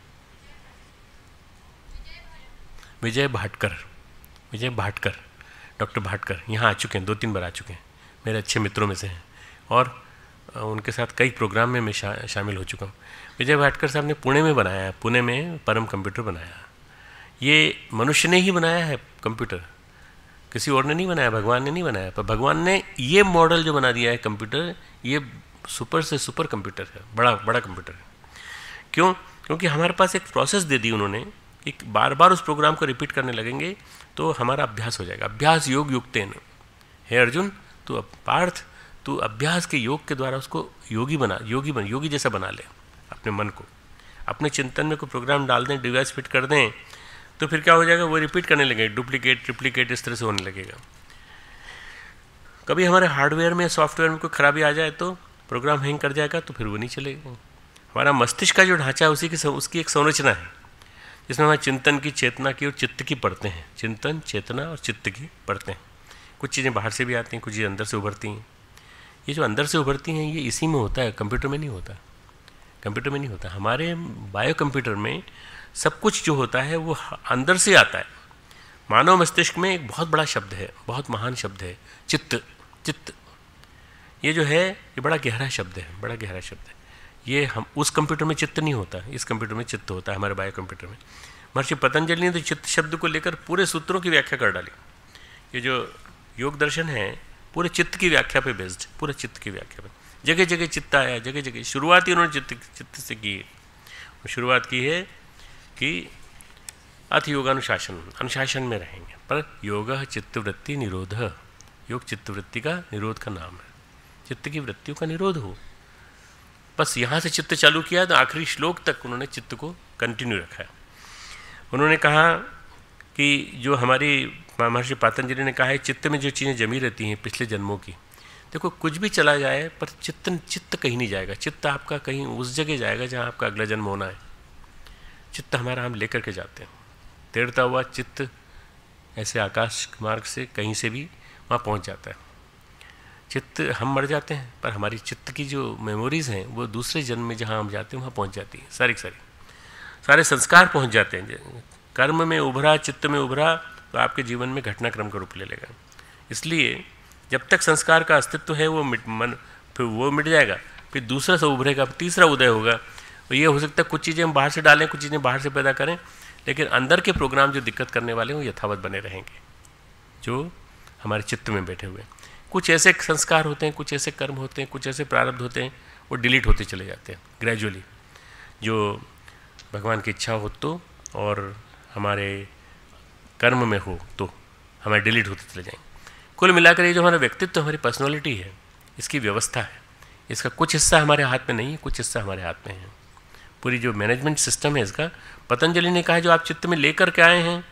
विजय भाटकर, डॉक्टर भाटकर यहाँ आ चुके हैं, 2-3 बार आ चुके हैं, मेरे अच्छे मित्रों में से हैं, और उनके साथ कई प्रोग्राम में मैं शामिल हो चुका हूँ। विजय भाटकर साहब ने पुणे में बनाया, पुणे में परम कंप्यूटर बनाया। ये मनुष्य ने ही बनाया है कंप्यूटर, किसी और ने नहीं बनाया, भगवान ने नहीं बनाया। पर भगवान ने ये मॉडल जो बना दिया है कंप्यूटर, ये सुपर से सुपर कंप्यूटर है, बड़ा कंप्यूटर है। क्यों? क्योंकि हमारे पास एक प्रोसेस दे दी उन्होंने, एक बार बार उस प्रोग्राम को रिपीट करने लगेंगे तो हमारा अभ्यास हो जाएगा। अभ्यास योग युक्तेन, हे अर्जुन तू अभ्यास के योग के द्वारा उसको योगी जैसा बना ले अपने मन को। अपने चिंतन में कोई प्रोग्राम डाल दें, डिवाइस फिट कर दें, तो फिर क्या हो जाएगा, वो रिपीट करने लगेगा, डुप्लीकेट ट्रिप्लीकेट इस तरह से होने लगेगा। कभी हमारे हार्डवेयर में, सॉफ्टवेयर में कोई खराबी आ जाए तो प्रोग्राम हैंग कर जाएगा, तो फिर वो नहीं चलेगा। हमारा मस्तिष्क का जो ढांचा है उसकी एक संरचना है, जिसमें हमारे चिंतन की, चेतना की और चित्त की परतें हैं। चिंतन, चेतना और चित्त की परतें हैं। कुछ चीज़ें बाहर से भी आती हैं, कुछ चीज़ें अंदर से उभरती हैं। ये जो अंदर से उभरती हैं, ये इसी में होता है, कंप्यूटर में नहीं होता। कंप्यूटर में नहीं होता। हमारे बायो कंप्यूटर में सब कुछ जो होता है वो अंदर से आता है। मानव मस्तिष्क में एक बहुत बड़ा शब्द है, बहुत महान शब्द है, चित्त। ये जो है, ये बड़ा गहरा शब्द है, बड़ा गहरा शब्द है। ये हम उस कंप्यूटर में चित्त नहीं होता, इस कंप्यूटर में चित्त होता है, हमारे बायो कंप्यूटर में। महर्षि पतंजलि ने तो चित्त शब्द को लेकर पूरे सूत्रों की व्याख्या कर डाली। ये जो योग दर्शन है पूरे चित्त की व्याख्या पे बेस्ड, पूरे चित्त की व्याख्या पे। जगह जगह चित्त आया, जगह जगह शुरुआत ही उन्होंने चित्त से की है। शुरुआत की है कि अथ अनुशासन में रहेंगे। पर योग चित्तवृत्ति निरोध, योग चित्तवृत्ति का निरोध का नाम है। चित्त की वृत्तियों का निरोध हो, बस यहाँ से चित्त चालू किया तो आखिरी श्लोक तक उन्होंने चित्त को कंटिन्यू रखा है। उन्होंने कहा कि जो हमारी महर्षि पतंजलि ने कहा है, चित्त में जो चीज़ें जमी रहती हैं पिछले जन्मों की, देखो कुछ भी चला जाए पर चित्त कहीं नहीं जाएगा। चित्त आपका कहीं उस जगह जाएगा जहाँ आपका अगला जन्म होना है। चित्त हमारा हम लेकर के जाते हैं, तैरता हुआ चित्त ऐसे आकाश मार्ग से कहीं से भी वहाँ पहुँच जाता है। चित्त, हम मर जाते हैं पर हमारी चित्त की जो मेमोरीज़ हैं वो दूसरे जन्म में जहाँ हम जाते हैं वहाँ पहुँच जाती है। सारे संस्कार पहुँच जाते हैं। कर्म में उभरा, चित्त में उभरा तो आपके जीवन में घटनाक्रम का रूप ले लेगा। इसलिए जब तक संस्कार का अस्तित्व है फिर वो मिट जाएगा, फिर दूसरा से उभरेगा, तीसरा उदय होगा। तो ये हो सकता है कुछ चीज़ें हम बाहर से डालें, कुछ चीज़ें बाहर से पैदा करें, लेकिन अंदर के प्रोग्राम जो दिक्कत करने वाले हैं वो यथावत बने रहेंगे, जो हमारे चित्त में बैठे हुए। कुछ ऐसे संस्कार होते हैं, कुछ ऐसे कर्म होते हैं, कुछ ऐसे प्रारब्ध होते हैं, वो डिलीट होते चले जाते हैं ग्रेजुअली, जो भगवान की इच्छा हो तो और हमारे कर्म में हो तो हमारे डिलीट होते चले जाएंगे। कुल मिलाकर ये जो हमारा व्यक्तित्व, हमारी पर्सनैलिटी है, इसकी व्यवस्था है। इसका कुछ हिस्सा हमारे हाथ में नहीं है, कुछ हिस्सा हमारे हाथ में है। पूरी जो मैनेजमेंट सिस्टम है इसका, पतंजलि ने कहा जो आप चित्त में लेकर के आए हैं,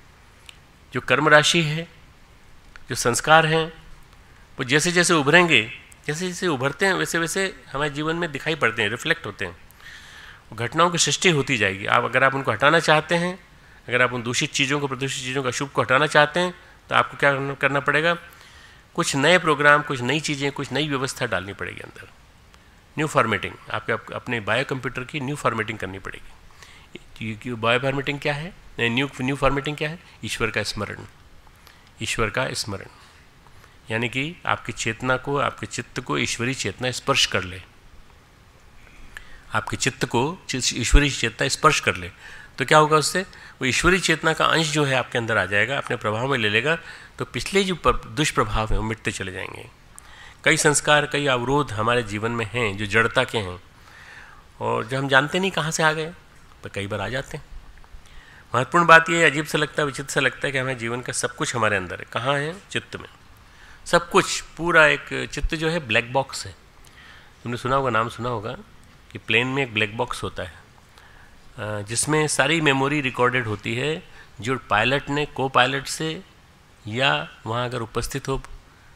जो कर्म राशि है, जो संस्कार हैं, वो जैसे जैसे उभरेंगे, जैसे जैसे उभरते हैं वैसे वैसे हमारे जीवन में दिखाई पड़ते हैं, रिफ्लेक्ट होते हैं। घटनाओं की सृष्टि होती जाएगी। अगर आप उनको हटाना चाहते हैं, अगर आप उन दूषित चीज़ों को, प्रदूषित चीज़ों का, अशुभ को हटाना चाहते हैं, तो आपको क्या करना पड़ेगा? कुछ नए प्रोग्राम, कुछ नई चीज़ें, कुछ नई व्यवस्था डालनी पड़ेगी अंदर। न्यू फॉर्मेटिंग, आपके अपने बायो कंप्यूटर की न्यू फॉर्मेटिंग करनी पड़ेगी। बायो फॉर्मेटिंग क्या है? न्यू फॉर्मेटिंग क्या है? ईश्वर का स्मरण। ईश्वर का स्मरण यानी कि आपकी चेतना को, आपके चित्त को ईश्वरीय चेतना स्पर्श कर ले। आपके चित्त को ईश्वरीय चेतना स्पर्श कर ले तो क्या होगा उससे, वो ईश्वरीय चेतना का अंश जो है आपके अंदर आ जाएगा, अपने प्रभाव में ले लेगा, तो पिछले जो दुष्प्रभाव हैं वो मिटते चले जाएंगे। कई संस्कार, कई अवरोध हमारे जीवन में हैं जो जड़ता के हैं और जो हम जानते नहीं कहाँ से आ गए, पर कई बार आ जाते हैं। महत्वपूर्ण बात ये अजीब सा लगता है, विचित्र सा लगता है कि हमारे जीवन का सब कुछ हमारे अंदर है। कहाँ है? चित्त में सब कुछ। पूरा एक चित्त जो है ब्लैक बॉक्स है। तुमने सुना होगा, नाम सुना होगा कि प्लेन में एक ब्लैक बॉक्स होता है जिसमें सारी मेमोरी रिकॉर्डेड होती है जो पायलट ने को पायलट से या वहाँ अगर उपस्थित हो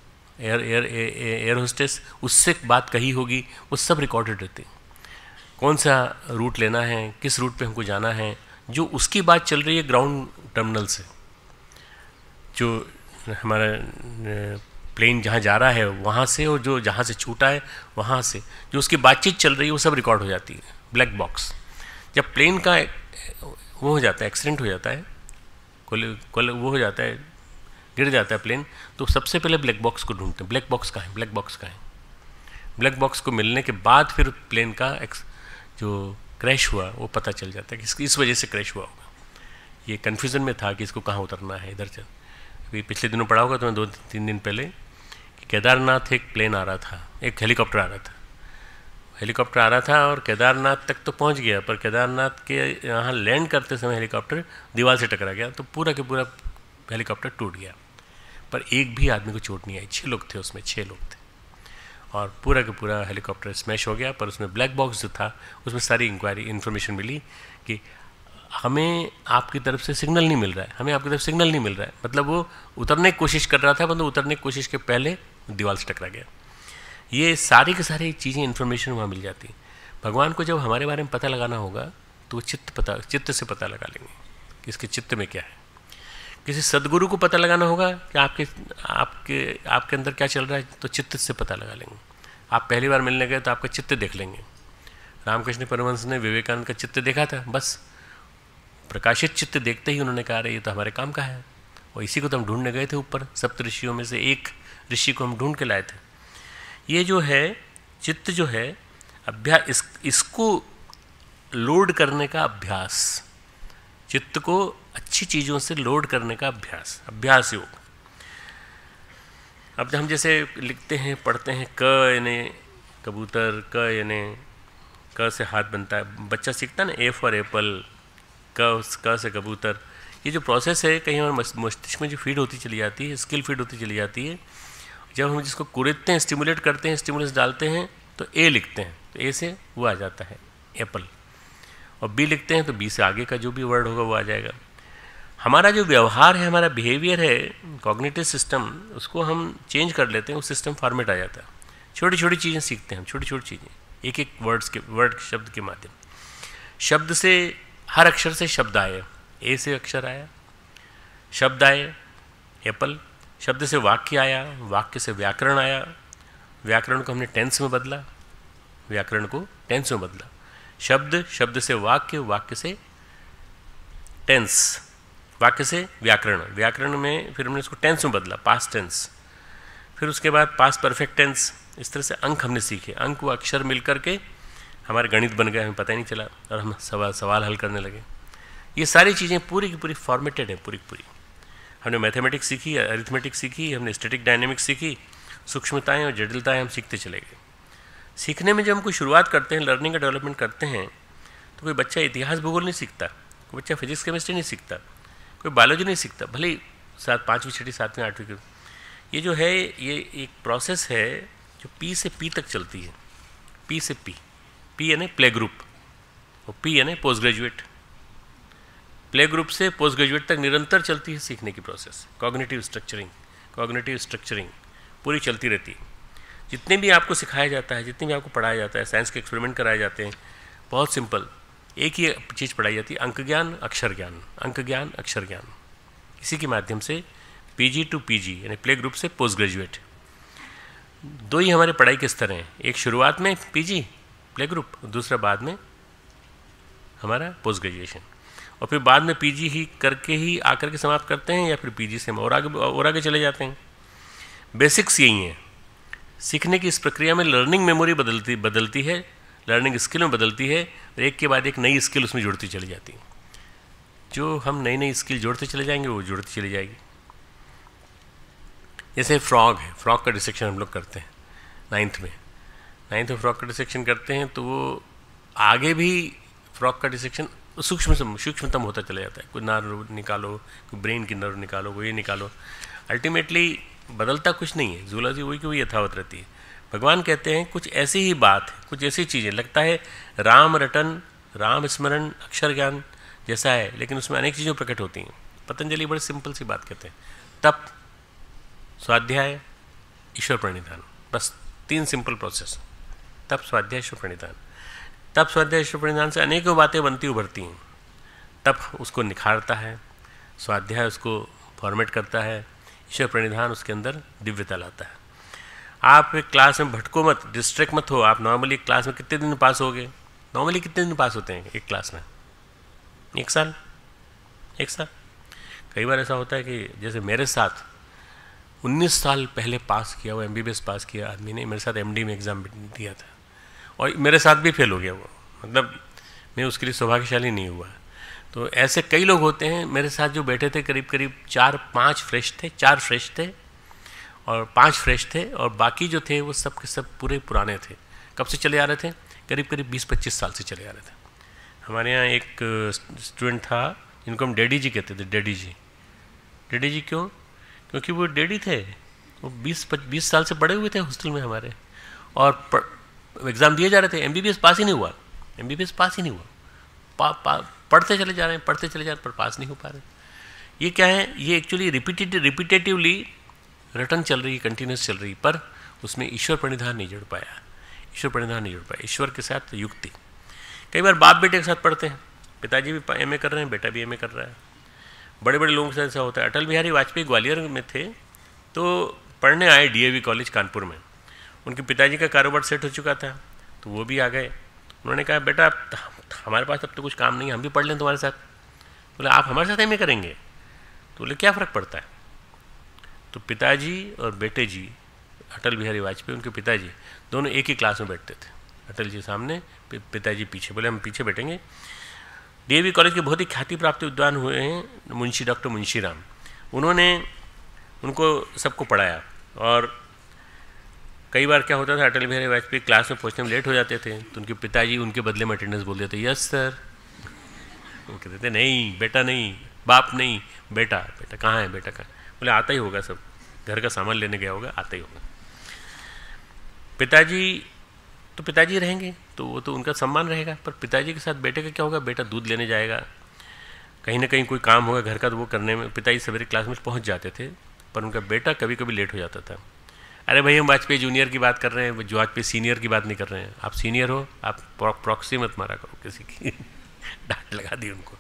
एयर होस्टेस उससे बात कही होगी, वो सब रिकॉर्डेड रहती है। कौन सा रूट लेना है, किस रूट पे हमको जाना है, जो उसकी बात चल रही है ग्राउंड टर्मिनल से, जो हमारा प्लेन जहाँ जा रहा है वहाँ से, और जो जहाँ से छूटा है वहाँ से जो उसकी बातचीत चल रही है वो सब रिकॉर्ड हो जाती है। Black box. जब प्लेन का वो हो जाता है, एक्सीडेंट हो जाता है, वो हो जाता है, गिर जाता है प्लेन, तो सबसे पहले ब्लैक बॉक्स को ढूंढते हैं। ब्लैक बॉक्स कहाँ है, ब्लैक बॉक्स कहाँ है। ब्लैक बॉक्स को मिलने के बाद फिर प्लेन का जो क्रैश हुआ वो पता चल जाता है कि इस वजह से क्रैश हुआ होगा। ये कन्फ्यूज़न में था कि इसको कहाँ उतरना है, इधर चल। अभी पिछले दिनों पढ़ा होगा तुम्हें 2-3 दिन पहले कि केदारनाथ एक प्लेन आ रहा था, एक हेलीकॉप्टर आ रहा था। हेलीकॉप्टर आ रहा था और केदारनाथ तक तो पहुंच गया, पर केदारनाथ के यहाँ लैंड करते समय हेलीकॉप्टर दीवार से टकरा गया, तो पूरा के पूरा हेलीकॉप्टर टूट गया। पर एक भी आदमी को चोट नहीं आई। 6 लोग थे उसमें, 6 लोग थे, और पूरा का पूरा हेलीकॉप्टर स्मैश हो गया। पर उसमें ब्लैक बॉक्स जो था उसमें सारी इन्फॉर्मेशन मिली कि हमें आपकी तरफ से सिग्नल नहीं मिल रहा है, हमें आपकी तरफ सिग्नल नहीं मिल रहा है। मतलब वो उतरने की कोशिश कर रहा था, मतलब उतरने की कोशिश के पहले दीवार से टकरा गया। ये सारी की सारी चीज़ें इन्फॉर्मेशन वहाँ मिल जाती। भगवान को जब हमारे बारे में पता लगाना होगा तो वो चित्त से पता लगा लेंगे कि इसके चित्त में क्या है। किसी सदगुरु को पता लगाना होगा कि आपके अंदर क्या चल रहा है, तो चित्त से पता लगा लेंगे। आप पहली बार मिलने गए तो आपका चित्त देख लेंगे। रामकृष्ण परमहंस ने विवेकानंद का चित्त देखा था, बस प्रकाशित चित्त देखते ही उन्होंने कहा ये तो हमारे काम का है। और इसी को तो हम ढूंढने गए थे ऊपर, सप्त ऋषियों में से एक ऋषि को हम ढूंढ के लाए थे। ये जो है चित्त जो है अभ्यास, इसको लोड करने का अभ्यास, चित्त को अच्छी चीज़ों से लोड करने का अभ्यास योग। अब हम जैसे लिखते हैं, पढ़ते हैं, क यानी कबूतर, क यानी क से हाथ बनता है, बच्चा सीखता है ना, ए फॉर एप्पल, क से कबूतर। ये जो प्रोसेस है कहीं और मस्तिष्क में जो फीड होती चली जाती है, स्किल फीड होती चली जाती है। जब हम जिसको कुरेदते हैं, स्टिमुलेट करते हैं, स्टिमुलस डालते हैं तो ए लिखते हैं, तो ए से वो आ जाता है एप्पल, और बी लिखते हैं तो बी से आगे का जो भी वर्ड होगा वो आ जाएगा। हमारा जो व्यवहार है, हमारा बिहेवियर है, कॉग्निटिव सिस्टम, उसको हम चेंज कर लेते हैं, उस सिस्टम फॉर्मेट आ जाता है। छोटी छोटी चीज़ें सीखते हैं हम, छोटी छोटी चीज़ें, एक एक वर्ड शब्द के माध्यम। शब्द से, हर अक्षर से शब्द आए, ए से अक्षर आया, शब्द आए एप्पल, शब्द से वाक्य आया, वाक्य से व्याकरण आया, व्याकरण को हमने टेंस में बदला, व्याकरण को टेंस में बदला, शब्द से वाक्य, वाक्य से टेंस, वाक्य से व्याकरण, व्याकरण में फिर हमने उसको टेंस में बदला, पास्ट टेंस, फिर उसके बाद पास्ट परफेक्ट टेंस। इस तरह से अंक हमने सीखे, अंक व अक्षर मिल करके हमारे गणित बन गए, हमें पता ही नहीं चला, और हम सवाल हल करने लगे। ये सारी चीज़ें पूरी की पूरी फॉर्मेटेड है, पूरी की पूरी। हमने मैथमेटिक्स सीखी, अरिथमेटिक्स सीखी, हमने स्टैटिक डायनेमिक्स सीखी, सूक्ष्मताएं और जटिलताएं हम सीखते चले गए। सीखने में जब हम कोई शुरुआत करते हैं, लर्निंग का डेवलपमेंट करते हैं, तो कोई बच्चा इतिहास भूगोल नहीं सीखता, कोई बच्चा फिजिक्स केमिस्ट्री नहीं सीखता, कोई बायोलॉजी नहीं सीखता, भले ही 5वीं 6वीं 7वीं 8वीं की। ये जो है ये एक प्रोसेस है जो पी से पी तक चलती है। पी से पी, पी यानी प्ले ग्रुप और पी यानी पोस्ट ग्रेजुएट। प्ले ग्रुप से पोस्ट ग्रेजुएट तक निरंतर चलती है सीखने की प्रोसेस। कॉग्निटिव स्ट्रक्चरिंग पूरी चलती रहती है। जितने भी आपको सिखाया जाता है, जितने भी आपको पढ़ाया जाता है, साइंस के एक्सपेरिमेंट कराए जाते हैं, बहुत सिंपल एक ही चीज़ पढ़ाई जाती है, अंक ज्ञान अक्षर ज्ञान, अंक ज्ञान अक्षर ज्ञान। इसी के माध्यम से पीजी टू पीजी यानी प्ले ग्रुप से पोस्ट ग्रेजुएट, 2 ही हमारे पढ़ाई के स्तर हैं। एक शुरुआत में पीजी प्ले ग्रुप, दूसरा बाद में हमारा पोस्ट ग्रेजुएशन, और फिर बाद में पीजी ही करके ही आकर के समाप्त करते हैं, या फिर पीजी से हम और आगे चले जाते हैं। बेसिक्स यही हैं। सीखने की इस प्रक्रिया में लर्निंग मेमोरी बदलती है, लर्निंग स्किल में बदलती है, और एक के बाद एक नई स्किल उसमें जुड़ती चली जाती है। जो हम नई नई स्किल जोड़ते चले जाएंगे वो जुड़ती चली जाएगी। जैसे फ्रॉग है, फ्रॉग का डिसेक्शन हम लोग करते हैं 9th में फ्रॉग का डिसेक्शन करते हैं, तो वो आगे भी फ्रॉग का डिसेक्शन सूक्ष्मतम होता चला जाता है। कोई नर्व निकालो, कोई ब्रेन की नर्व निकालो, कोई ये निकालो, अल्टीमेटली बदलता कुछ नहीं है, जूलॉजी वही की वही यथावत रहती है। भगवान कहते हैं कुछ ऐसी ही बात है, कुछ ऐसी चीज़ें, लगता है राम रटन, राम स्मरण, अक्षर ज्ञान जैसा है, लेकिन उसमें अनेक चीज़ें प्रकट होती हैं। पतंजलि बड़ी सिंपल सी बात कहते हैं, तप, स्वाध्याय, ईश्वर प्रणिधान, बस 3 सिंपल प्रोसेस, तप, स्वाध्याय, ईश्वर प्रणिधान। तप, स्वाध्याय, ईश्वर प्रणिधान से अनेकों बातें बनती उभरती हैं। तप उसको निखारता है, स्वाध्याय उसको फॉर्मेट करता है, ईश्वर प्रणिधान उसके अंदर दिव्यता लाता है। आप एक क्लास में भटको मत, डिस्ट्रैक्ट मत हो। आप नॉर्मली एक क्लास में कितने दिन पास होगे? नॉर्मली कितने दिन पास होते हैं एक क्लास में? 1 साल। कई बार ऐसा होता है कि जैसे मेरे साथ 19 साल पहले पास किया हुआ MBBS पास किया आदमी ने मेरे साथ MD में एग्ज़ाम दिया था, और मेरे साथ भी फेल हो गया वो, मतलब मैं उसके लिए सौभाग्यशाली नहीं हुआ। तो ऐसे कई लोग होते हैं मेरे साथ जो बैठे थे, करीब करीब 4-5 फ्रेश थे, 4 फ्रेश थे और 5 फ्रेश थे, और बाकी जो थे वो सब के सब पूरे पुराने थे। कब से चले आ रहे थे? करीब करीब 20-25 साल से चले आ रहे थे। हमारे यहाँ एक स्टूडेंट था जिनको हम डैडी जी कहते थे। डैडी जी क्यों? क्योंकि वो डैडी थे, वो 20 साल से पढ़े हुए थे हॉस्टल में हमारे, और एग्ज़ाम दिए जा रहे थे। MBBS पास ही नहीं हुआ, पढ़ते चले जा रहे हैं पर पास नहीं हो पा रहे। ये क्या है? ये एक्चुअली रिपीटेटिवली रटन चल रही, कंटिन्यूस चल रही, पर उसमें ईश्वर प्रणिधान नहीं जुड़ पाया। ईश्वर के साथ युक्ति। कई बार बाप बेटे के साथ पढ़ते हैं, पिताजी भी MA कर रहे हैं, बेटा भी MA कर रहा है। बड़े बड़े लोगों के साथ ऐसा होता है। अटल बिहारी वाजपेयी ग्वालियर में थे, तो पढ़ने आए DAV कॉलेज कानपुर में। उनके पिताजी का कारोबार सेट हो चुका था, तो वो भी आ गए। उन्होंने कहा बेटा हमारे पास अब तो कुछ काम नहीं है, हम भी पढ़ लें तुम्हारे साथ। बोले आप हमारे साथ MA करेंगे? तो बोले क्या फ़र्क पड़ता है? तो पिताजी और बेटे जी, अटल बिहारी वाजपेयी उनके पिताजी, दोनों एक ही क्लास में बैठते थे। अटल जी सामने, पिताजी पीछे। बोले हम पीछे बैठेंगे। DAV कॉलेज के बहुत ही ख्याति प्राप्त विद्वान हुए हैं डॉक्टर मुंशी राम। उन्होंने उनको सबको पढ़ाया, और कई बार क्या होता था, अटल बिहारी वाजपेयी क्लास में पहुंचने में लेट हो जाते थे, तो उनके पिताजी उनके बदले में अटेंडेंस बोल देते, यस सर। वो कहते थे नहीं बेटा नहीं, बाप नहीं, बेटा कहाँ है? बेटा कहाँ? बोले आता ही होगा, सब घर का सामान लेने गया होगा, आता ही होगा। पिताजी रहेंगे तो वो तो उनका सम्मान रहेगा, पर पिताजी के साथ बेटे का क्या होगा? बेटा दूध लेने जाएगा, कहीं ना कहीं कोई काम होगा घर का, तो वो करने में पिताजी सवेरे क्लास में पहुंच जाते थे, पर उनका बेटा कभी कभी लेट हो जाता था। अरे भाई हम वाजपेयी जूनियर की बात कर रहे हैं, वाजपेयी सीनियर की बात नहीं कर रहे हैं। आप सीनियर हो, आप प्रॉक्सी मत मारा करो किसी की। डांट लगा दी उनको।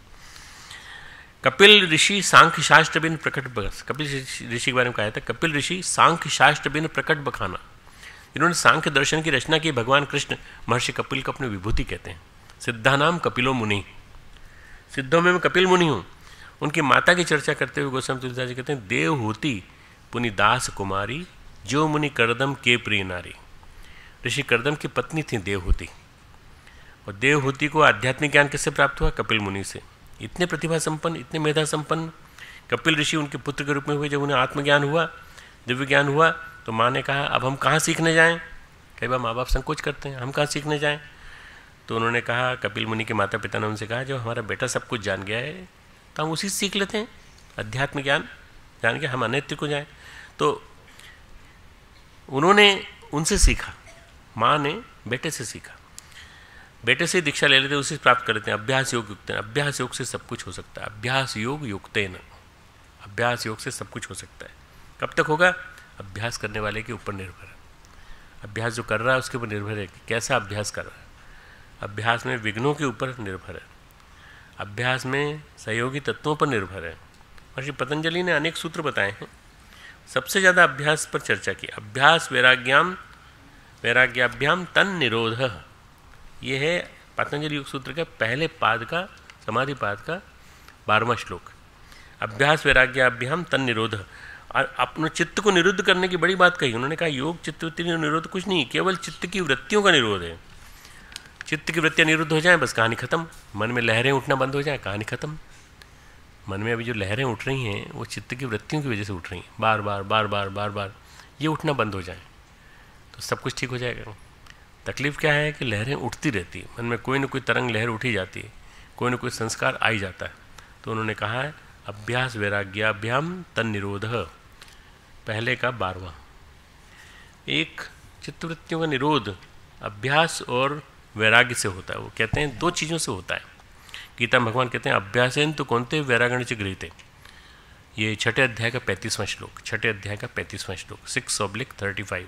कपिल ऋषि सांख्य शास्त्र बिन प्रकट बस, कपिल ऋषि के बारे में कहा था, कपिल ऋषि सांख्य शास्त्र बिन प्रकट बखाना। इन्होंने सांख्य दर्शन की रचना की। भगवान कृष्ण महर्षि कपिल को अपनी विभूति कहते हैं। सिद्धानाम कपिलो मुनि, सिद्धों में मैं कपिल मुनि हूँ। उनकी माता की चर्चा करते हुए गोस्वामी तुलसीदास जी कहते हैं, देव होती पुनि दास कुमारी, जो मुनि करदम के प्रिय नारी। ऋषि करदम की पत्नी थी देवहूति, और देवहूति को आध्यात्मिक ज्ञान किससे प्राप्त हुआ? कपिल मुनि से। इतने प्रतिभा संपन्न, इतने मेधा संपन्न कपिल ऋषि उनके पुत्र के रूप में हुए। जब उन्हें आत्मज्ञान हुआ, दिव्य ज्ञान हुआ, तो माँ ने कहा अब हम कहाँ सीखने जाएं? कई बार माँ बाप संकोच करते हैं, हम कहाँ सीखने जाएं? तो उन्होंने कहा, कपिल मुनि के माता पिता ने उनसे कहा, जब हमारा बेटा सब कुछ जान गया है तो हम उसी से सीख लेते हैं, अध्यात्म ज्ञान जान के हम अनैतिक को जाएँ। तो उन्होंने उनसे सीखा, माँ ने बेटे से सीखा, बेटे से दीक्षा ले लेते, उसी से प्राप्त कर लेते हैं। अभ्यास योग युक्त, अभ्यास योग से सब कुछ हो सकता है। अभ्यास योग युक्तेन, अभ्यास योग से सब कुछ हो सकता है। कब तक होगा? अभ्यास करने वाले के ऊपर निर्भर है। अभ्यास जो कर रहा है उसके ऊपर निर्भर है कि कैसा अभ्यास कर रहा है। अभ्यास में विघ्नों के ऊपर निर्भर है, अभ्यास में सहयोगी तत्वों पर निर्भर है। महर्षि पतंजलि ने अनेक सूत्र बताए हैं, सबसे ज़्यादा अभ्यास पर चर्चा की। अभ्यास वैराग्याभ्याम तन निरोध, ये है पतंजलि योग सूत्र के पहले पाद का, समाधि पाद का 12वां श्लोक। अभ्यास वैराग्याभ्याम तन निरोध, और अपने चित्त को निरुद्ध करने की बड़ी बात कही। उन्होंने कहा योग चित्तवृत्ति निरोध कुछ नहीं, केवल चित्त की वृत्तियों का निरोध है। चित्त की वृत्तियाँ निरुद्ध हो जाएं, बस कहानी खत्म। मन में लहरें उठना बंद हो जाए, कहानी खत्म। मन में अभी जो लहरें उठ रही हैं वो चित्त की वृत्तियों की वजह से उठ रही हैं, बार बार बार बार बार बार, ये उठना बंद हो जाए तो सब कुछ ठीक हो जाएगा। तकलीफ़ क्या है कि लहरें उठती रहती है, मन में कोई ना कोई तरंग लहर उठी जाती है, कोई ना कोई संस्कार आ ही जाता है। तो उन्होंने कहा है अभ्यास वैराग्याभ्याम तन निरोध, पहले का 12वां। एक चित्तवृत्तियों का निरोध अभ्यास और वैराग्य से होता है। वो कहते हैं 2 चीज़ों से होता है। गीता में भगवान कहते हैं अभ्यासेन तो कौनते वैरागण च गृहीते, ये 6 अध्याय का 35वां श्लोक, 6 अध्याय का 35वां श्लोक 6/35।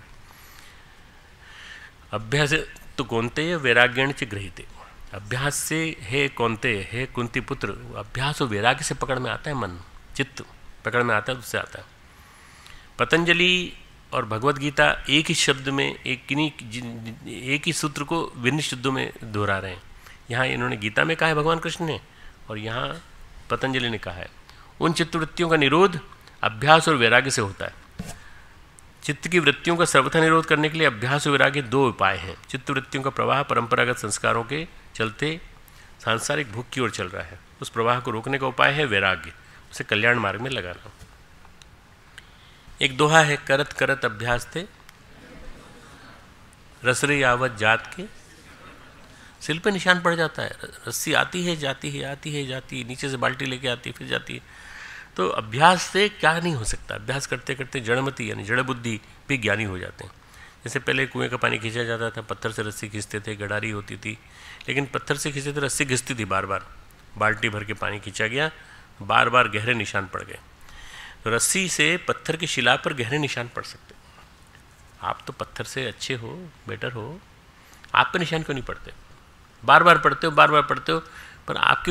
अभ्यास तो कौनते वैराग्यण च गृहीते, अभ्यास से हे कौनते, हे कुंती पुत्र, अभ्यास और वैराग्य से पकड़ में आता है, मन चित्त पकड़ में आता है, उससे आता है। पतंजलि और भगवत गीता एक ही शब्द में एक ही सूत्र को विभिन्न शब्दों में दोहरा रहे हैं। यहाँ इन्होंने गीता में कहा है भगवान कृष्ण ने, और यहाँ पतंजलि ने कहा है। उन चित्तवृत्तियों का निरोध अभ्यास और वैराग्य से होता है। चित्त की वृत्तियों का सर्वथा निरोध करने के लिए अभ्यास और वैराग्य 2 उपाय हैं। चित्तवृत्तियों का प्रवाह परंपरागत संस्कारों के चलते सांसारिक भूख की ओर चल रहा है, उस प्रवाह को रोकने का उपाय है वैराग्य, उसे कल्याण मार्ग में लगाना। एक दोहा है, करत करत अभ्यास थे रसरे आवत जात के, सिल पे निशान पड़ जाता है। रस्सी आती है जाती है, आती है जाती है, नीचे से बाल्टी लेके आती है फिर जाती है। तो अभ्यास से क्या नहीं हो सकता। अभ्यास करते करते जड़मति यानी जड़ बुद्धि भी ज्ञानी हो जाते हैं। जैसे पहले कुएं का पानी खींचा जाता था, पत्थर से रस्सी खींचते थे, गडारी होती थी, लेकिन पत्थर से खींचते थे, रस्सी घिसती थी बार बार। बाल्टी भर के पानी खींचा गया, बार बार गहरे निशान पड़ गए। तो रस्सी से पत्थर की शिला पर गहरे निशान पड़ सकते। आप तो पत्थर से अच्छे हो, बेटर हो, आप पे निशान क्यों नहीं पड़ते? बार बार पढ़ते हो, बार बार पढ़ते हो, पर आपके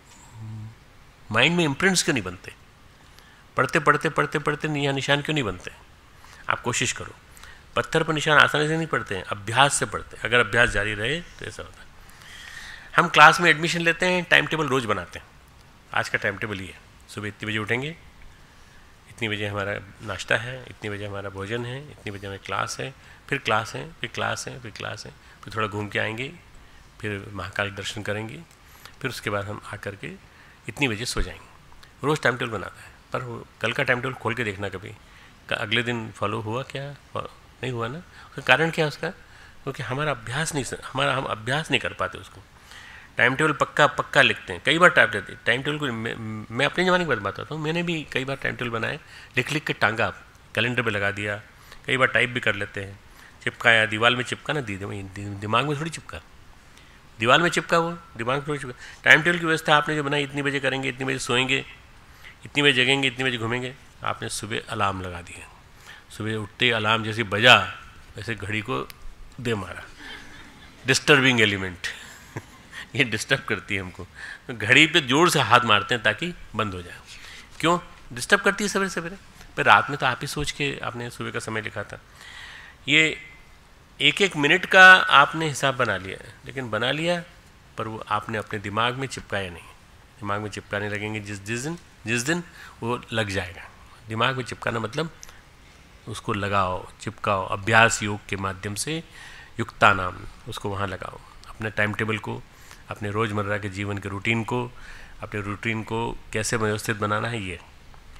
माइंड में इम्प्रिंट्स क्यों नहीं बनते? पढ़ते पढ़ते पढ़ते पढ़ते यहाँ निशान क्यों नहीं बनते? आप कोशिश करो। पत्थर पर निशान आसानी से नहीं पड़ते हैं, अभ्यास से पढ़ते हैं। अगर अभ्यास जारी रहे तो ऐसा होता है। हम क्लास में एडमिशन लेते हैं, टाइम टेबल रोज़ बनाते हैं। आज का टाइम टेबल ये है, सुबह इतनी बजे उठेंगे, इतनी बजे हमारा नाश्ता है, इतनी बजे हमारा भोजन है, इतनी बजे हमें क्लास है, फिर क्लास है, फिर क्लास है, फिर क्लास है, फिर थोड़ा घूम के आएंगे, फिर महाकाल दर्शन करेंगे, फिर उसके बाद हम आकर के इतनी बजे सो जाएंगे। रोज़ टाइम टेबल बनाता है, पर कल का टाइम टेबल खोल के देखना कभी, अगले दिन फॉलो हुआ क्या? नहीं हुआ ना। उसका कारण क्या है उसका? क्योंकि हमारा अभ्यास नहीं, हम अभ्यास नहीं कर पाते उसको। टाइम टेबल पक्का लिखते हैं, कई बार टाइम टेबल को मैं अपने ज़माने की बात बताता हूँ। मैंने भी कई बार टाइम टेबल बनाए, लिख के टांगा, कैलेंडर पे लगा दिया, कई बार टाइप भी कर लेते हैं, चिपकाया, दीवार में चिपका ना, दिमाग में थोड़ी चिपका, दीवार में चिपका, वो दिमाग में थोड़ी चिपका। टाइम टेबल की व्यवस्था आपने जो बनाई, इतनी बजे करेंगे, इतनी बजे सोएंगे, इतनी बजे जगेंगे, इतनी बजे घूमेंगे, आपने सुबह अलार्म लगा दिया। सुबह उठते ही अलार्म जैसे बजा वैसे घड़ी को दे मारा। डिस्टर्बिंग एलिमेंट ये डिस्टर्ब करती है हमको, तो घड़ी पे जोर से हाथ मारते हैं ताकि बंद हो जाए। क्यों डिस्टर्ब करती है सवेरे सवेरे? पर रात में तो आप ही सोच के आपने सुबह का समय लिखा था। ये एक मिनट का आपने हिसाब बना लिया, लेकिन बना लिया पर वो आपने अपने दिमाग में चिपकाया नहीं। दिमाग में चिपकाने लगेंगे जिस दिन वो लग जाएगा। दिमाग में चिपकाना मतलब उसको लगाओ, चिपकाओ, अभ्यास योग के माध्यम से युक्ता नाम उसको वहाँ लगाओ। अपने टाइम टेबल को, अपने रोज़मर्रा के जीवन के रूटीन को, अपने रूटीन को कैसे व्यवस्थित बनाना है, ये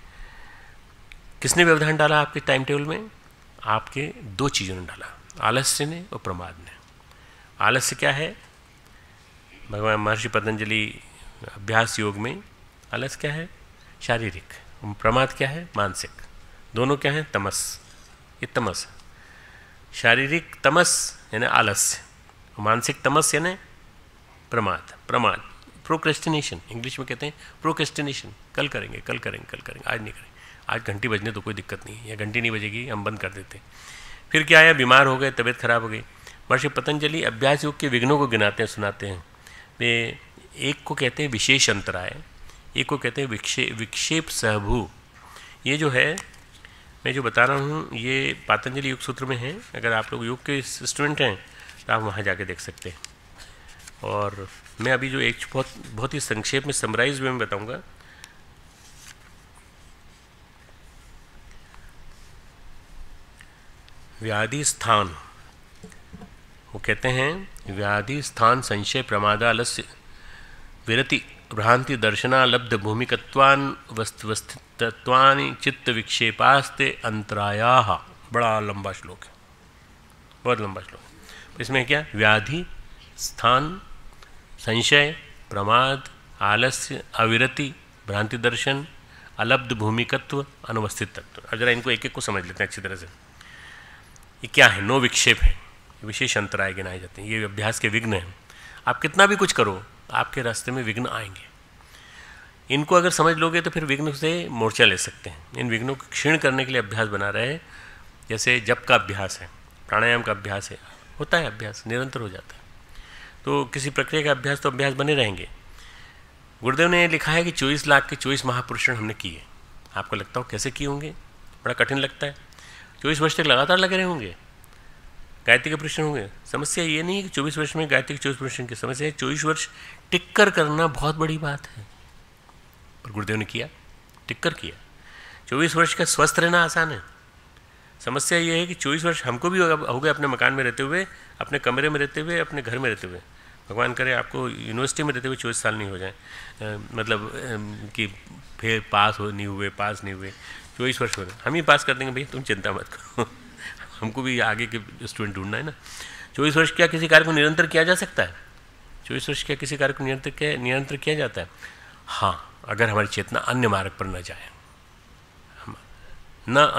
किसने व्यवधान डाला आपके टाइम टेबल में? आपके 2 चीज़ों ने डाला, आलस्य ने और प्रमाद ने। आलस्य क्या है? भगवान महर्षि पतंजलि अभ्यास योग में आलस्य क्या है? शारीरिक। प्रमाद क्या है? मानसिक। दोनों क्या है? तमस। ये तमस है। शारीरिक तमस यानी आलस्य, मानसिक तमस यानी प्रमाद। प्रोक्रेस्टिनेशन, इंग्लिश में कहते हैं प्रोक्रेस्टिनेशन। कल करेंगे, आज नहीं करेंगे, आज घंटी बजने तो कोई दिक्कत नहीं है, या घंटी नहीं बजेगी हम बंद कर देते। फिर क्या आया? बीमार हो गए, तबीयत खराब हो गई। महर्षि पतंजलि अभ्यास योग के विघ्नों को गिनाते हैं, सुनाते हैं। वे एक को कहते हैं विशेष अंतराय, एक को कहते हैं विक्षेप सहभू। ये जो है मैं जो बता रहा हूँ ये पतंजलि योग सूत्र में है। अगर आप लोग योग के स्टूडेंट हैं तो आप वहाँ जाके देख सकते हैं। और मैं अभी जो एक बहुत ही संक्षेप में समराइज में बताऊँगा। व्याधि स्थान, वो कहते हैं व्याधि स्थान संशय प्रमादालस्य विरति भ्रांति दर्शनालब्ध भूमिकत्वान वस्तुवस्थितत्वानि चित्त विक्षेपास्ते अंतरायाः। बड़ा लंबा श्लोक है, बहुत लंबा श्लोक। इसमें क्या, व्याधि स्थान संशय प्रमाद आलस्य अविरति भ्रांति दर्शन अलब्ध भूमिकत्व अनवस्थित तत्व। अब जरा इनको एक एक को समझ लेते हैं अच्छी तरह से। ये क्या है, नो विक्षेप है, विशेष अंतराय गिनाए जाते हैं, ये अभ्यास के विघ्न हैं। आप कितना भी कुछ करो आपके रास्ते में विघ्न आएंगे। इनको अगर समझ लोगे तो फिर विघ्न से मोर्चा ले सकते हैं। इन विघ्नों को क्षीण करने के लिए अभ्यास बना रहे हैं। जैसे जप का अभ्यास है, प्राणायाम का अभ्यास है, होता है अभ्यास, निरंतर हो जाता है। तो किसी प्रक्रिया का अभ्यास तो अभ्यास बने रहेंगे। गुरुदेव ने लिखा है कि 24 लाख के 24 महापुरुषण हमने किए। आपको लगता हो कैसे किए होंगे, बड़ा कठिन लगता है। 24 वर्ष तक लगातार लगे रहे होंगे, गायत्री के प्रश्न होंगे। समस्या ये नहीं है कि 24 वर्ष में गायत्री के 24 प्रश्न की समस्या है, 24 वर्ष टिक कर करना बहुत बड़ी बात है। पर गुरुदेव ने किया, टिक कर किया। 24 वर्ष का स्वस्थ रहना आसान है। समस्या ये है कि 24 वर्ष हमको भी हो गए अपने मकान में रहते हुए, अपने कमरे में रहते हुए, अपने घर में रहते हुए। भगवान करे आपको यूनिवर्सिटी में रहते हुए 24 साल नहीं हो जाए, मतलब कि फिर पास नहीं हुए 24 वर्ष हो रहे। हम ही पास कर देंगे भैया, तुम चिंता मत करो। हमको भी आगे के स्टूडेंट ढूंढना है ना। 24 वर्ष क्या किसी कार्य को निरंतर किया जा सकता है? 24 वर्ष क्या किसी कार्य को निरंतर किया जाता है? हाँ, अगर हमारी चेतना अन्य मार्ग पर न जाए। न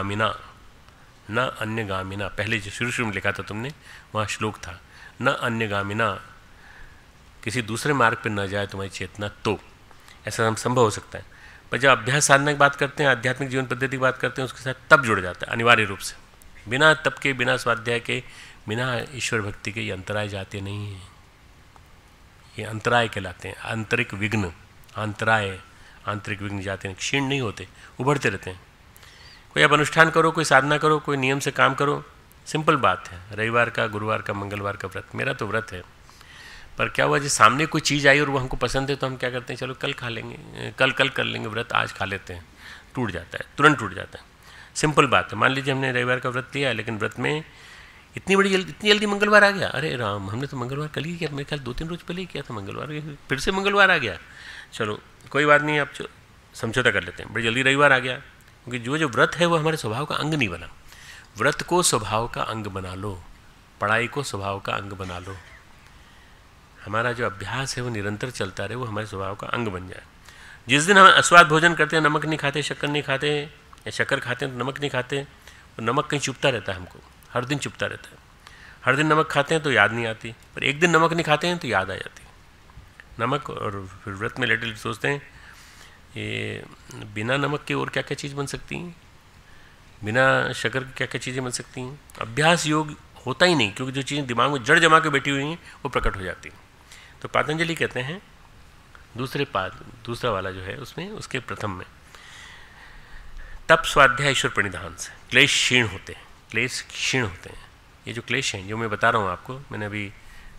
अन्यगामिना, पहले जो शुरू में लिखा था तुमने, वहाँ श्लोक था, न अन्यगामिना, किसी दूसरे मार्ग पर न जाए तुम्हारी चेतना, तो ऐसा हम संभव हो सकता है। पर जब अभ्यास साधना की बात करते हैं, आध्यात्मिक जीवन पद्धति की बात करते हैं, उसके साथ तब जुड़ जाता है अनिवार्य रूप से। बिना तप के, बिना स्वाध्याय के, बिना ईश्वर भक्ति के ये अंतराय जाते नहीं हैं। ये अंतराय कहलाते हैं, आंतरिक विघ्न, अंतराय, आंतरिक विघ्न जाते हैं, क्षीण नहीं होते, उभरते रहते हैं। कोई आप अनुष्ठान करो, कोई साधना करो, कोई नियम से काम करो, सिंपल बात है। रविवार का, गुरुवार का, मंगलवार का व्रत, मेरा तो व्रत है। पर क्या हुआ, जिस सामने कोई चीज़ आई और वो हमको पसंद है तो हम क्या करते हैं, चलो कल खा लेंगे, कल कर लेंगे व्रत, आज खा लेते हैं। टूट जाता है, तुरंत टूट जाता है। सिंपल बात है। मान लीजिए हमने रविवार का व्रत लिया, लेकिन व्रत में इतनी जल्दी मंगलवार आ गया। अरे राम, हमने तो मंगलवार कल ही किया, मेरे ख्याल 2-3 रोज पहले ही किया था मंगलवार, फिर से मंगलवार आ गया। चलो कोई बात नहीं, आप समझौता कर लेते हैं, बड़ी जल्दी रविवार आ गया। क्योंकि जो व्रत है वो हमारे स्वभाव का अंग नहीं बना। व्रत को स्वभाव का अंग बना लो, पढ़ाई को स्वभाव का अंग बना लो। हमारा जो अभ्यास है वो निरंतर चलता रहे, वो हमारे स्वभाव का अंग बन जाए। जिस दिन हम अस्वाद भोजन करते हैं, नमक नहीं खाते, शक्कर नहीं खाते, या शक्कर खाते हैं तो नमक नहीं खाते, तो नमक कहीं चुभता रहता है हमको, हर दिन चुभता रहता है। हर दिन नमक खाते हैं तो याद नहीं आती, पर एक दिन नमक नहीं खाते हैं तो याद आ जाती है नमक। और फिर व्रत में लेटे सोचते हैं ये बिना नमक के और क्या क्या चीज़ बन सकती हैं, बिना शक्कर की क्या क्या चीज़ें बन सकती हैं। अभ्यास योग होता ही नहीं, क्योंकि जो चीज़ें दिमाग में जड़ जमा के बैठी हुई हैं वो प्रकट हो जाती हैं। तो पतंजलि कहते हैं दूसरा वाला जो है उसमें, उसके प्रथम में, तप स्वाध्याय ईश्वर प्रणिधान से क्लेश क्षीण होते हैं, क्लेश क्षीण होते हैं। ये जो क्लेश हैं जो मैं बता रहा हूँ आपको, मैंने अभी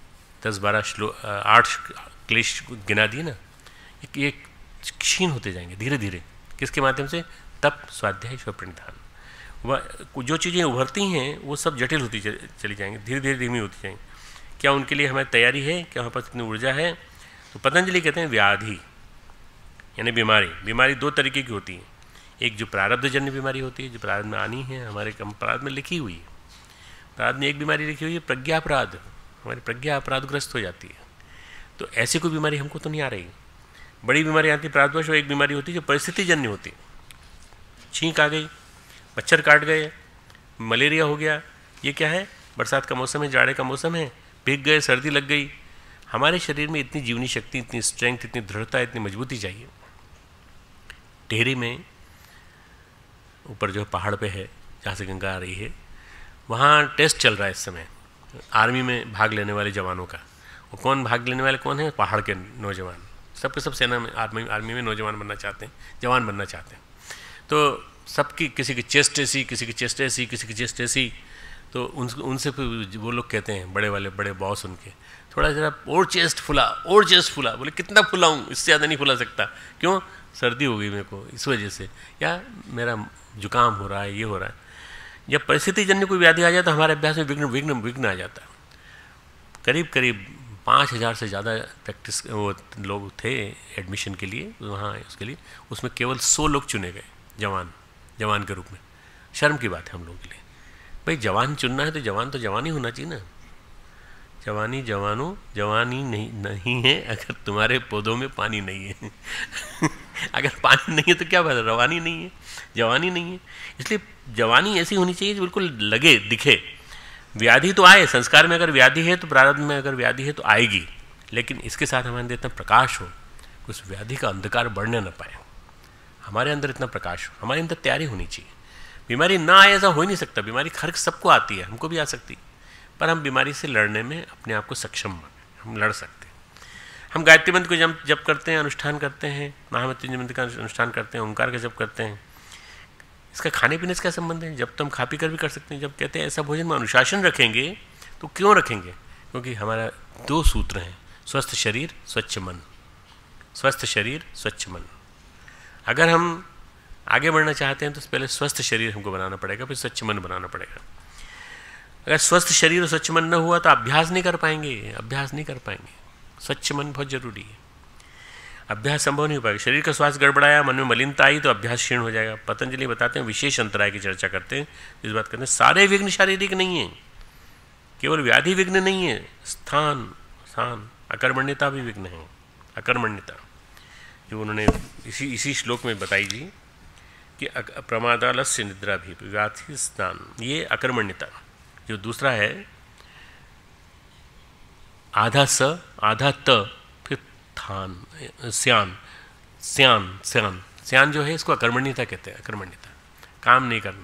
8 क्लेश गिना दिए ना, ये क्षीण होते जाएंगे धीरे धीरे। किसके माध्यम से? तप स्वाध्याय ईश्वर प्रणिधान। वह जो चीज़ें उभरती हैं वो सब जटिल होती चली जाएंगी, धीरे धीरे धीमी होती जाएंगी। क्या उनके लिए हमारी तैयारी है? क्या हमारे पास इतनी ऊर्जा है? तो पतंजलि कहते हैं व्याधि यानी बीमारी 2 तरीके की होती है। एक जो प्रारब्धजन्य बीमारी होती है, जो प्रारब्ध में आनी है, हमारे प्रारब्ध में लिखी हुई है। प्रारब्ध में एक बीमारी लिखी हुई है प्रज्ञापराध, हमारी प्रज्ञा अपराधग्रस्त हो जाती है। तो ऐसी कोई बीमारी हमको तो नहीं आ रही। बड़ी बीमारी आती है प्रारब्धवश, और एक बीमारी होती है जो परिस्थितिजन्य होती है। छींक आ गई, मच्छर काट गए, मलेरिया हो गया, ये क्या है? बरसात का मौसम है, जाड़े का मौसम है, भीग गए, सर्दी लग गई। हमारे शरीर में इतनी जीवनी शक्ति, इतनी स्ट्रेंथ, इतनी दृढ़ता, इतनी मजबूती चाहिए। टिहरी में ऊपर जो पहाड़ पे है जहाँ से गंगा आ रही है, वहाँ टेस्ट चल रहा है इस समय आर्मी में भाग लेने वाले जवानों का। वो कौन भाग लेने वाले कौन है? पहाड़ के नौजवान। सबके सब सेना में, आर्मी में नौजवान बनना चाहते हैं, जवान बनना चाहते हैं। तो सबकी, किसी की चेस्ट ऐसी, किसी की चेस्ट ऐसी, किसी की चेस्ट ऐसी। तो उनसे फिर वो लोग कहते हैं, बड़े बॉस उनके, थोड़ा जरा और चेस्ट फुला। बोले कितना फुलाऊँ? इससे ज़्यादा नहीं फुला सकता। क्यों? सर्दी हो गई मेरे को इस वजह से, या मेरा जुकाम हो रहा है, ये हो रहा है। जब परिस्थिति जन्य कोई व्याधि आ जाए तो हमारे अभ्यास में विघ्न आ जाता है। करीब करीब 5000 से ज़्यादा प्रैक्टिस वो लोग थे एडमिशन के लिए वहाँ उसके लिए, उसमें केवल 100 लोग चुने गए जवान के रूप में। शर्म की बात है हम लोगों के लिए। भाई जवान चुनना है तो जवान ही होना चाहिए ना। जवानी नहीं है अगर तुम्हारे पौधों में पानी नहीं है अगर पानी नहीं है तो क्या फायदा, रवानी नहीं है, जवानी नहीं है। इसलिए जवानी ऐसी होनी चाहिए जो बिल्कुल लगे दिखे। व्याधि तो आए, संस्कार में अगर व्याधि है तो प्रारब्ध में अगर व्याधि है तो आएगी, लेकिन इसके साथ हमारे अंदर इतना प्रकाश हो, उस व्याधि का अंधकार बढ़ने न पाए। हमारे अंदर इतना प्रकाश हो, हमारे अंदर तैयारी होनी चाहिए। बीमारी ना आए ऐसा हो ही नहीं सकता। बीमारी हर सबको आती है, हमको भी आ सकती, पर हम बीमारी से लड़ने में अपने आप को सक्षम माने, हम लड़ सकते हैं। हम गायत्री मंत्र को जप करते हैं, अनुष्ठान करते हैं, महामृत्युंजय मंत्र का अनुष्ठान करते हैं, ओंकार का जप करते हैं। इसका खाने पीने से क्या संबंध है? जब तो हम खा पी कर भी कर सकते हैं। जब कहते हैं ऐसा भोजन में अनुशासन रखेंगे तो क्यों रखेंगे? क्योंकि हमारा 2 सूत्र हैं, स्वस्थ शरीर स्वच्छ मन। स्वस्थ शरीर स्वच्छ मन। अगर हम आगे बढ़ना चाहते हैं तो पहले स्वस्थ शरीर हमको बनाना पड़ेगा, फिर स्वच्छ मन बनाना पड़ेगा। अगर स्वस्थ शरीर और स्वच्छ मन न हुआ तो अभ्यास नहीं कर पाएंगे। स्वच्छ मन बहुत जरूरी है। अभ्यास संभव नहीं हो पाएगा। शरीर का स्वास्थ्य गड़बड़ाया, मन में मलिनता आई तो अभ्यास क्षीण हो जाएगा। पतंजलि बताते हैं, विशेष अंतराय की चर्चा करते हैं, इस बात करते हैं सारे विघ्न शारीरिक नहीं है, केवल व्याधि विघ्न नहीं है, स्थान अकर्मण्यता भी विघ्न है। अकर्मण्यता जो उन्होंने इसी श्लोक में बताई जी कि प्रमादालस्य निद्रा भी व्याधि स्थान, ये अकर्मण्यता। जो दूसरा है आधा स आधा त फिर थान स्यान जो है इसको अकर्मण्यता कहते हैं। अकर्मण्यता काम नहीं करना।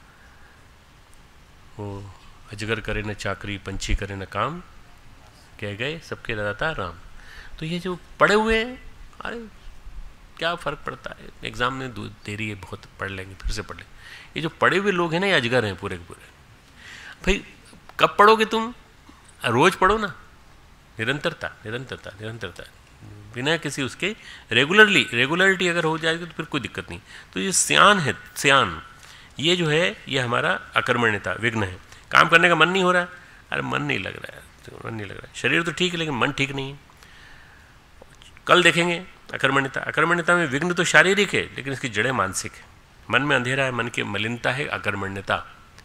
वो अजगर करे न चाकरी, पंछी करे न काम, कह गए सबके दाता राम। तो ये जो पढ़े हुए हैं, अरे क्या फ़र्क पड़ता है, एग्ज़ाम में देरी है, बहुत पढ़ लेंगे, फिर से पढ़ लेंगे। ये जो पढ़े हुए लोग हैं ना, ये अजगर हैं पूरे के पूरे। भाई कब पढ़ोगे तुम? रोज़ पढ़ो ना, निरंतरता, बिना किसी उसके रेगुलरिटी अगर हो जाएगी तो फिर कोई दिक्कत नहीं। तो ये स्यान ये जो है ये हमारा अकर्मण्यता विघ्न है। काम करने का मन नहीं हो रहा है, अरे मन नहीं लग रहा है। शरीर तो ठीक है लेकिन मन ठीक नहीं है। कल देखेंगे अकर्मण्यता में विघ्न तो शारीरिक है लेकिन इसकी जड़ें मानसिक है। मन में अंधेरा है, मन की मलिनता है अकर्मण्यता,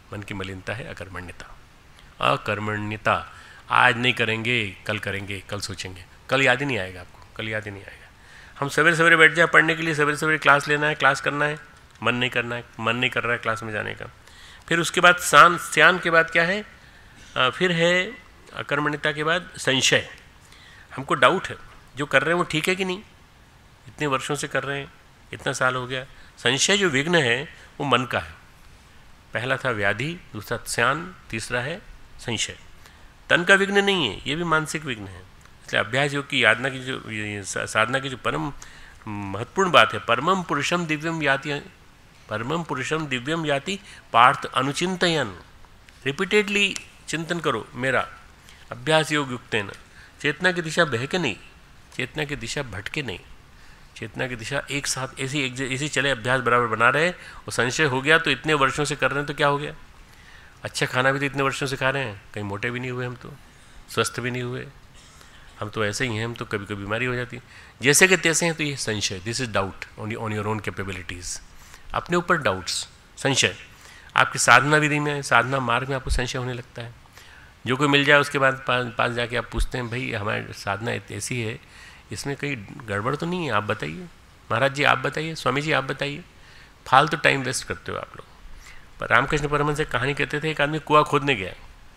अकर्मण्यता। आज नहीं करेंगे, कल करेंगे, कल सोचेंगे, कल याद ही नहीं आएगा आपको, हम सवेरे बैठ जाए पढ़ने के लिए, सवेरे क्लास लेना है, क्लास करना है, मन नहीं कर रहा है क्लास में जाने का। फिर उसके बाद स्यान के बाद क्या है? फिर है अकर्मण्यता के बाद संशय। हमको डाउट है जो कर रहे हैं वो ठीक है कि नहीं, इतने वर्षों से कर रहे हैं, इतना साल हो गया। संशय जो विघ्न है वो मन का है। पहला था व्याधि, दूसरा स्यान, तीसरा है संशय। तन का विघ्न नहीं है, ये भी मानसिक विघ्न है। इसलिए अभ्यास योग की साधना की जो परम महत्वपूर्ण बात है, परमम पुरुषम दिव्यम याति पार्थ अनुचिंतयन। रिपीटेडली चिंतन करो मेरा, अभ्यास योग युक्तेन। चेतना की दिशा बहके नहीं, चेतना की दिशा भटके नहीं, चेतना की दिशा एक साथ ऐसी चले, अभ्यास बराबर बना रहे। और संशय हो गया तो इतने वर्षों से कर रहे हैं तो क्या हो गया? अच्छा खाना भी तो इतने वर्षों से खा रहे हैं, कहीं मोटे भी नहीं हुए, हम तो स्वस्थ भी नहीं हुए, हम तो ऐसे ही हैं, हम तो कभी कभी बीमारी हो जाती है। जैसे कि तैसे हैं तो ये संशय, this is doubt on your own capabilities. अपने ऊपर डाउट्स, संशय। आपकी साधना विधि में, साधना मार्ग में आपको संशय होने लगता है। जो कोई मिल जाए उसके बाद पास जाके आप पूछते हैं, भाई हमारी साधना ऐसी है, इसमें कहीं गड़बड़ तो नहीं है, आप बताइए, महाराज जी आप बताइए, स्वामी जी आप बताइए। फालतू टाइम वेस्ट करते हो आप लोग। पर रामकृष्ण परमहंस से कहानी कहते थे, एक आदमी कुआं खोदने गया,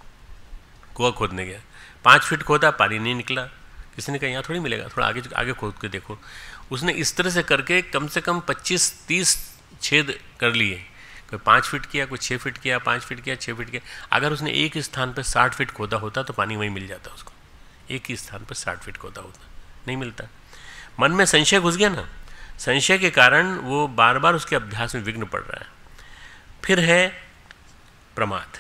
5 फीट खोदा, पानी नहीं निकला। किसी ने कहा यहाँ थोड़ी मिलेगा, थोड़ा आगे खोद के देखो। उसने इस तरह से करके कम से कम 25-30 छेद कर लिए। कोई 5 फीट किया, कोई 6 फीट किया, 5 फीट किया, 6 फीट किया। अगर उसने एक ही स्थान पर 60 फीट खोदा होता तो पानी वहीं मिल जाता उसको। एक ही स्थान पर 60 फीट खोदा होता, नहीं मिलता। मन में संशय घुस गया ना, संशय के कारण वो बार बार उसके अभ्यास में विघ्न पड़ रहा है। फिर है प्रमाद,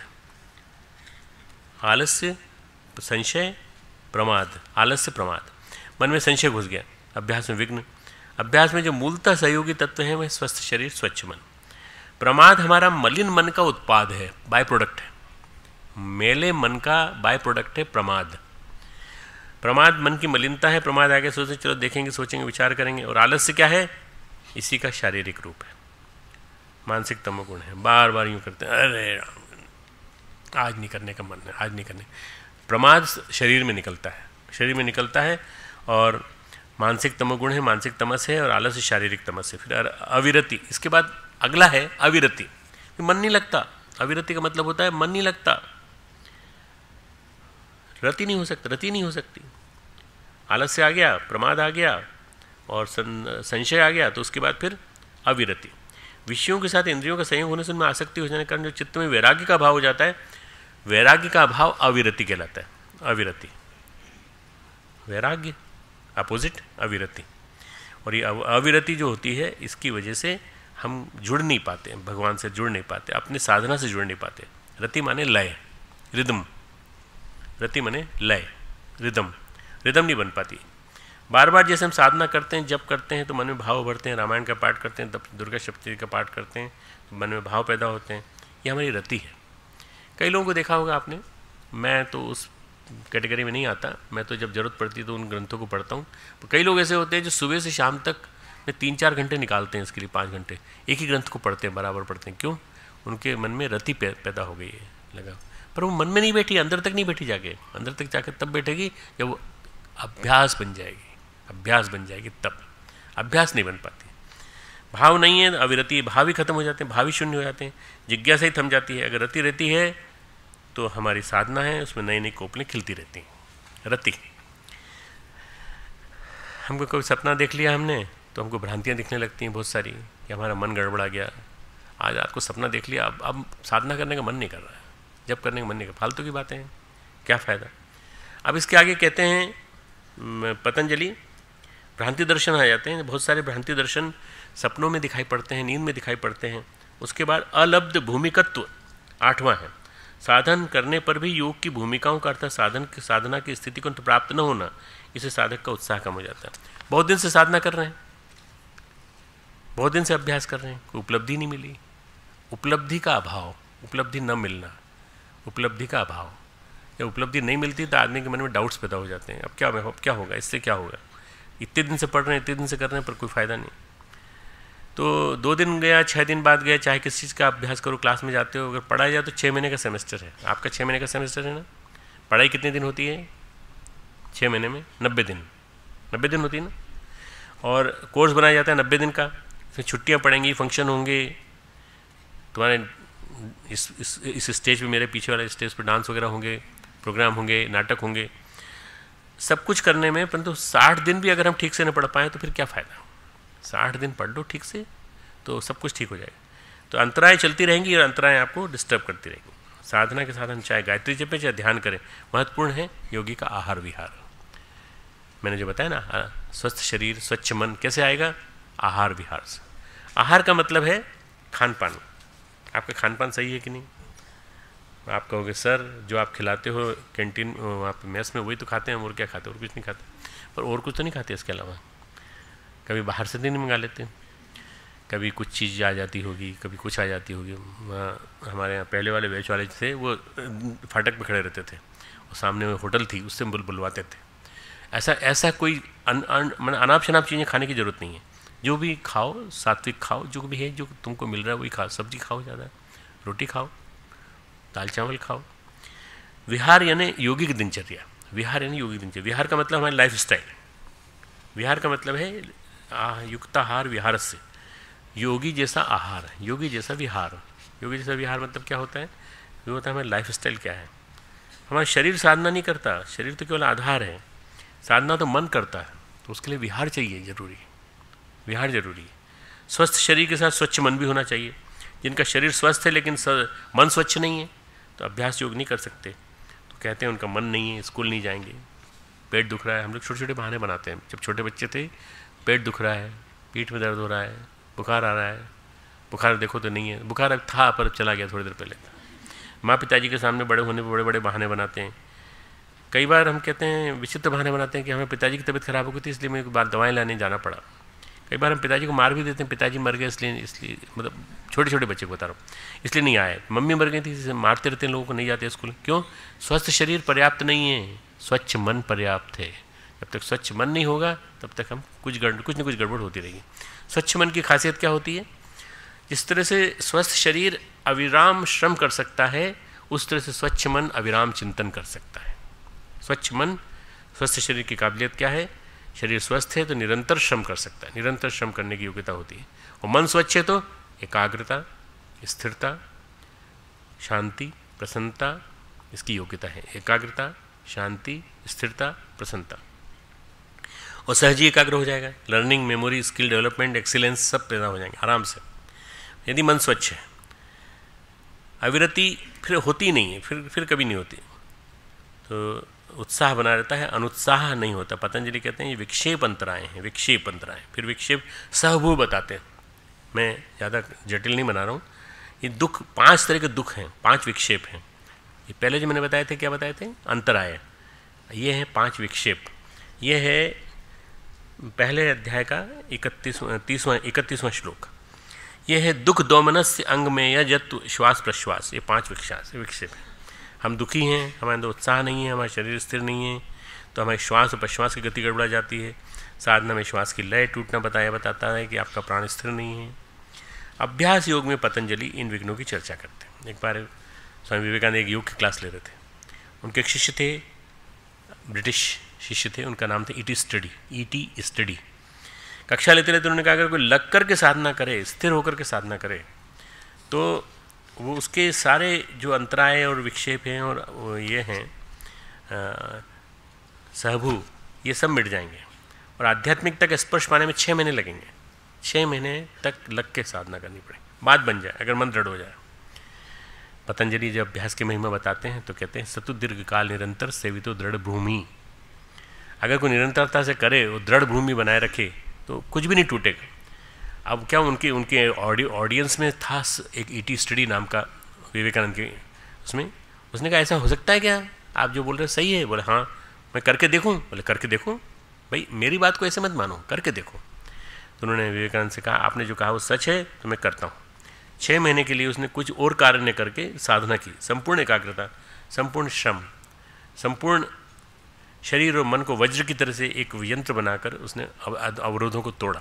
आलस्य, संशय, प्रमाद, आलस्य, प्रमाद। मन में संशय घुस गया, अभ्यास में विघ्न। अभ्यास में जो मूलतः सहयोगी तत्व है वह स्वस्थ शरीर स्वच्छ मन। प्रमाद हमारा मलिन मन का उत्पाद है, बाय प्रोडक्ट है। मेले मन का बाय प्रोडक्ट है प्रमाद। प्रमाद मन की मलिनता है, प्रमाद आगे सोचते चलो देखेंगे, सोचेंगे, विचार करेंगे। और आलस्य क्या है? इसी का शारीरिक रूप है, मानसिक तमोगुण है। बार बार यूँ करते हैं, अरे आज नहीं करने का मन है, आज नहीं करने। प्रमाद शरीर में निकलता है, शरीर में निकलता है। और मानसिक तमोगुण है, मानसिक तमस है, और आलस्य शारीरिक तमस है। फिर अविरति, इसके बाद अगला है अविरति। मन नहीं लगता। अविरति का मतलब होता है मन नहीं लगता, रति नहीं हो सकती, रति नहीं हो सकती। आलस्य आ गया, प्रमाद आ गया और संशय आ गया, तो उसके बाद फिर अविरति। विषयों के साथ इंद्रियों का संयोग होने से उनमें आसक्ति हो जाने के कारण जो चित्त में वैराग्य का भाव हो जाता है, वैराग्य का अभाव अविरति कहलाता है। अविरति, वैराग्य अपोजिट अविरति। और ये अविरति जो होती है, इसकी वजह से हम जुड़ नहीं पाते, भगवान से जुड़ नहीं पाते, अपने साधना से जुड़ नहीं पाते। रति माने लय, रिदम। रति माने लय, रिदम। रिदम नहीं बन पाती। बार बार जैसे हम साधना करते हैं, जब करते हैं तो मन में भाव भरते हैं, रामायण का पाठ करते हैं, तब दुर्गा सप्तशती का पाठ करते हैं तो मन में भाव पैदा होते हैं। ये हमारी रति है। कई लोगों को देखा होगा आपने, मैं तो उस कैटेगरी में नहीं आता, मैं तो जब ज़रूरत पड़ती है तो उन ग्रंथों को पढ़ता हूँ। तो कई लोग ऐसे होते हैं जो सुबह से शाम तक में 3-4 घंटे निकालते हैं इसके लिए, 5 घंटे एक ही ग्रंथ को पढ़ते हैं, बराबर पढ़ते हैं। क्यों? उनके मन में रति पैदा हो गई है, लगा। पर वो मन में नहीं बैठी, अंदर तक नहीं बैठी, जाके अंदर तक जाकर तब बैठेगी जब वो अभ्यास बन जाएगी, अभ्यास बन जाएगी तब। अभ्यास नहीं बन पाती, भाव नहीं है, अविरति, भाव ही खत्म हो जाते हैं, भाव ही शून्य हो जाते हैं, जिज्ञासा ही थम जाती है। अगर रति रहती है तो हमारी साधना है, उसमें नई नई कोपलें खिलती रहती हैं। रति, हमको कोई सपना देख लिया हमने तो हमको भ्रांतियाँ दिखने लगती हैं बहुत सारी, कि हमारा मन गड़बड़ा गया। आज आपको सपना देख लिया, अब साधना करने का मन नहीं कर रहा है, जब करने का मन नहीं कर, फालतू की बातें हैं, क्या फ़ायदा। अब इसके आगे कहते हैं पतंजलि, भ्रांति दर्शन आ जाते हैं। बहुत सारे भ्रांति दर्शन सपनों में दिखाई पड़ते हैं, नींद में दिखाई पड़ते हैं। उसके बाद अलब्ध भूमिकत्व 8वां है। साधन करने पर भी योग की भूमिकाओं का अर्थ साधना की स्थिति को प्राप्त न होना, इससे साधक का उत्साह कम हो जाता है। बहुत दिन से साधना कर रहे हैं, बहुत दिन से अभ्यास कर रहे हैं, कोई उपलब्धि नहीं मिली। उपलब्धि का अभाव, उपलब्धि न मिलना, उपलब्धि का अभाव। जब उपलब्धि नहीं मिलती तो आदमी के मन में डाउट्स पैदा हो जाते हैं, अब क्या होगा, इससे क्या होगा। इतने दिन से पढ़ रहे हैं, इतने दिन से कर रहे हैं, पर कोई फ़ायदा नहीं। तो 2 दिन गया, 6 दिन बाद गया, चाहे किस चीज़ का अभ्यास करो, क्लास में जाते हो, अगर पढ़ाया जाए तो 6 महीने का सेमेस्टर है आपका। 6 महीने का सेमेस्टर है ना। पढ़ाई कितने दिन होती है 6 महीने में? 90 दिन, 90 दिन होती है ना। और कोर्स बनाया जाता है 90 दिन का। फिर छुट्टियाँ पड़ेंगी, फंक्शन होंगे, तुम्हारे इस स्टेज पे, मेरे पीछे वाले स्टेज पे डांस वगैरह होंगे, प्रोग्राम होंगे, नाटक होंगे, सब कुछ करने में। परंतु 60 दिन भी अगर हम ठीक से न पढ़ पाएँ तो फिर क्या फ़ायदा। 60 दिन पढ़ लो ठीक से तो सब कुछ ठीक हो जाएगा। तो अंतराएँ चलती रहेंगी और अंतराएँ आपको डिस्टर्ब करती रहेंगी। साधना के साधन चाहे गायत्री जपें चाहे ध्यान करें, महत्वपूर्ण है योगी का आहार विहार। मैंने जो बताया ना, स्वस्थ शरीर स्वच्छ मन कैसे आएगा? आहार विहार से। आहार का मतलब है खान पान। आपका खान पान सही है कि नहीं? आप कहोगे सर जो आप खिलाते हो कैंटीन, वहाँ पे मेस में, वही तो खाते हैं, और क्या खाते, और कुछ नहीं खाते। पर और कुछ तो नहीं खाते इसके अलावा? कभी बाहर से नहीं मंगा लेते, कभी कुछ चीज़ आ जाती होगी, कभी कुछ आ जाती होगी। हमारे यहाँ पहले वाले वेज वाले थे, वो फाटक पे खड़े रहते थे और सामने में होटल थी, उससे बुलवाते थे। ऐसा कोई अनाप शनाप चीज़ें खाने की ज़रूरत नहीं है। जो भी खाओ, सात्विक खाओ, जो भी है, जो तुमको मिल रहा है वही खाओ। सब्जी खाओ, ज़्यादा रोटी खाओ, दाल चावल खाओ। विहार यानी योगी की दिनचर्या। विहार यानी योगी दिनचर्या। विहार का मतलब हमारी लाइफ स्टाइल। विहार का मतलब है युक्ताहार विहार से, योगी जैसा आहार, योगी जैसा विहार। योगी जैसा विहार मतलब क्या होता है? ये होता है हमारी लाइफ स्टाइल क्या है। हमारा शरीर साधना नहीं करता, शरीर तो केवल आधार है। साधना तो मन करता है, तो उसके लिए विहार चाहिए, जरूरी। विहार जरूरी है। स्वस्थ शरीर के साथ स्वच्छ मन भी होना चाहिए। जिनका शरीर स्वस्थ है लेकिन मन स्वच्छ नहीं है तो अभ्यास योग नहीं कर सकते। तो कहते हैं उनका मन नहीं है, स्कूल नहीं जाएंगे, पेट दुख रहा है। हम लोग छोटे छोटे बहाने बनाते हैं। जब छोटे बच्चे थे, पेट दुख रहा है, पीठ में दर्द हो रहा है, बुखार आ रहा है। बुखार देखो तो नहीं है, बुखार अब था पर चला गया थोड़ी देर पहले। माँ पिताजी के सामने बड़े होने पर बड़े बड़े बहाने बनाते हैं। कई बार हम कहते हैं, विचित्र बहाने बनाते हैं कि हमें पिताजी की तबीयत खराब हो गई थी इसलिए मेरे को दवाएँ लाने जाना पड़ा। कई बार हम पिताजी को मार भी देते हैं, पिताजी मर गए इसलिए मतलब छोटे छोटे बच्चे को बता रहा हूँ, इसलिए नहीं आए। मम्मी मर गई थी, मारते रहते हैं लोगों को, नहीं जाते स्कूल। क्यों? स्वस्थ शरीर पर्याप्त नहीं है। स्वच्छ मन पर्याप्त है। जब तक स्वच्छ मन नहीं होगा तब तक हम कुछ न कुछ गड़बड़ होती रहेगी। स्वच्छ मन की खासियत क्या होती है? जिस तरह से स्वस्थ शरीर अविराम श्रम कर सकता है, उस तरह से स्वच्छ मन अविराम चिंतन कर सकता है। स्वच्छ मन, स्वस्थ शरीर की काबिलियत क्या है? शरीर स्वस्थ है तो निरंतर श्रम कर सकता है, निरंतर श्रम करने की योग्यता होती है। और मन स्वच्छ है तो एकाग्रता, स्थिरता, शांति, प्रसन्नता, इसकी योग्यता है। एकाग्रता, शांति, स्थिरता, प्रसन्नता, और सहज ही एकाग्र हो जाएगा। Learning, memory, skill development, excellence सब पैदा हो जाएंगे आराम से, यदि मन स्वच्छ है। अविरति फिर होती नहीं है, फिर कभी नहीं होती, तो उत्साह बना रहता है, अनुत्साह नहीं होता। पतंजलि कहते हैं ये विक्षेप अंतराएँ हैं, विक्षेप अंतराएँ। फिर विक्षेप सहभू बताते हैं, मैं ज़्यादा जटिल नहीं बना रहा हूँ। ये दुख, 5 तरह के दुख हैं, 5 विक्षेप हैं। ये पहले जो मैंने बताए थे, क्या बताए थे? अंतराय। ये हैं 5 विक्षेप। ये है पहले अध्याय का 31वां श्लोक। ये है दुख दोमनस्य अंग में या जत श्वास प्रश्वास। ये 5 विक्षेप हैं। हम दुखी हैं, हमारे अंदर उत्साह नहीं है, हमारा शरीर स्थिर नहीं है, तो हमारे श्वास और प्रश्वास की गति गड़बड़ा जाती है। साधना में श्वास की लय टूटना बताता है कि आपका प्राण स्थिर नहीं है। अभ्यास योग में पतंजलि इन विघ्नों की चर्चा करते हैं। एक बार स्वामी विवेकानंद एक योग की क्लास ले रहे थे, उनके एक शिष्य थे, ब्रिटिश शिष्य थे, उनका नाम था ईटी स्टडी। कक्षा लेते लेते उन्होंने कहा अगर कोई लग कर के साधना करे, स्थिर होकर के साधना करे, तो वो उसके सारे जो अंतराय और विक्षेप हैं और ये हैं सहभू, ये सब मिट जाएंगे और आध्यात्मिकता का स्पर्श पाने में 6 महीने लगेंगे। 6 महीने तक लग के साधना करनी पड़ेगी, बात बन जाए अगर मन दृढ़ हो जाए। पतंजलि जब अभ्यास की महिमा बताते हैं तो कहते हैं सतु दीर्घ काल निरंतर सेवितो दृढ़ भूमि। अगर कोई निरंतरता से करे, वो दृढ़ भूमि बनाए रखे, तो कुछ भी नहीं टूटेगा। अब क्या उनके ऑडियंस में था एक ईटी स्टडी नाम का, विवेकानंद के उसमें, उसने कहा ऐसा हो सकता है क्या? आप जो बोल रहे सही है? बोले हाँ, मैं करके देखूं? बोले करके देखो भाई, मेरी बात को ऐसे मत मानो, करके देखो। तो उन्होंने विवेकानंद से कहा आपने जो कहा वो सच है तो मैं करता हूँ। 6 महीने के लिए उसने कुछ और कार्य करके साधना की, संपूर्ण एकाग्रता, संपूर्ण श्रम, संपूर्ण शरीर और मन को वज्र की तरह से एक यंत्र बनाकर उसने अवरोधों को तोड़ा।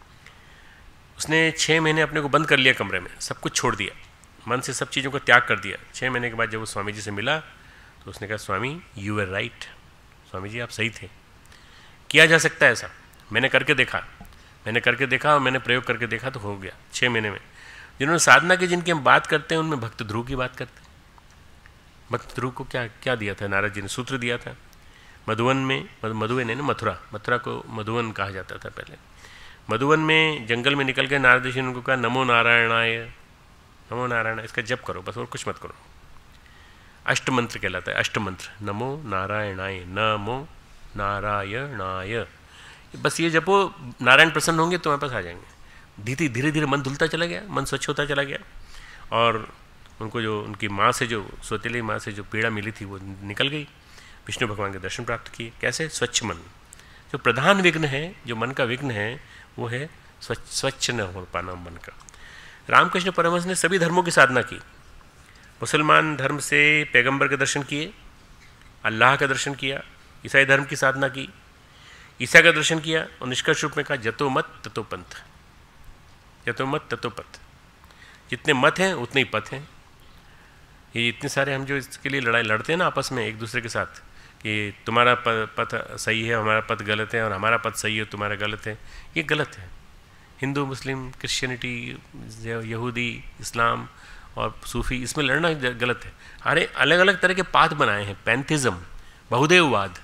उसने 6 महीने अपने को बंद कर लिया कमरे में, सब कुछ छोड़ दिया, मन से सब चीज़ों को त्याग कर दिया। 6 महीने के बाद जब वो स्वामी जी से मिला तो उसने कहा स्वामी you were right, Swami ji आप सही थे, किया जा सकता है ऐसा। मैंने करके देखा और मैंने प्रयोग करके देखा तो हो गया 6 महीने में। जिन्होंने साधना की, जिनकी हम बात करते हैं, उनमें भक्त ध्रुव की बात करते हैं। भक्त ध्रुव को क्या दिया था? नारद जी ने सूत्र दिया था। मधुवन में, मधुवन है ना, मथुरा को मधुवन कहा जाता था पहले। मधुवन में जंगल में निकल के नारद जी ने उनको कहा नमो नारायणाय, नमो नारायण, इसका जप करो बस और कुछ मत करो। अष्टमंत्र कहलाता है, अष्टमंत्र, नमो नारायणाय, नमो नारायणाय, बस ये जपो, नारायण प्रसन्न होंगे तो हमारे पास आ जाएंगे। धीरे धीरे मन धुलता चला गया, मन स्वच्छ होता चला गया और उनको जो उनकी माँ से, जो सौतेली माँ से जो पीड़ा मिली थी वो निकल गई। विष्णु भगवान के दर्शन प्राप्त किए। कैसे? स्वच्छ मन। जो प्रधान विघ्न है, जो मन का विघ्न है, वो है स्वच्छ न हो पाना मन का। रामकृष्ण परमहंस ने सभी धर्मों की साधना की। मुसलमान धर्म से पैगंबर के दर्शन किए, अल्लाह का दर्शन किया, ईसाई धर्म की साधना की, ईसा का दर्शन किया और निष्कर्ष रूप में कहा जतो मत ततो पंथ, जतो मत ततो पथ। जितने मत हैं उतने ही पथ हैं। ये इतने सारे हम जो इसके लिए लड़ाई लड़ते हैं ना आपस में एक दूसरे के साथ कि तुम्हारा पथ सही है, हमारा पथ गलत है, और हमारा पथ सही है, तुम्हारा गलत है, ये गलत है। हिंदू, मुस्लिम, क्रिश्चियनिटी, यहूदी, इस्लाम और सूफी, इसमें लड़ना गलत है। अरे अलग अलग तरह के पाथ बनाए हैं। पैंथिज्म, बहुदेववाद।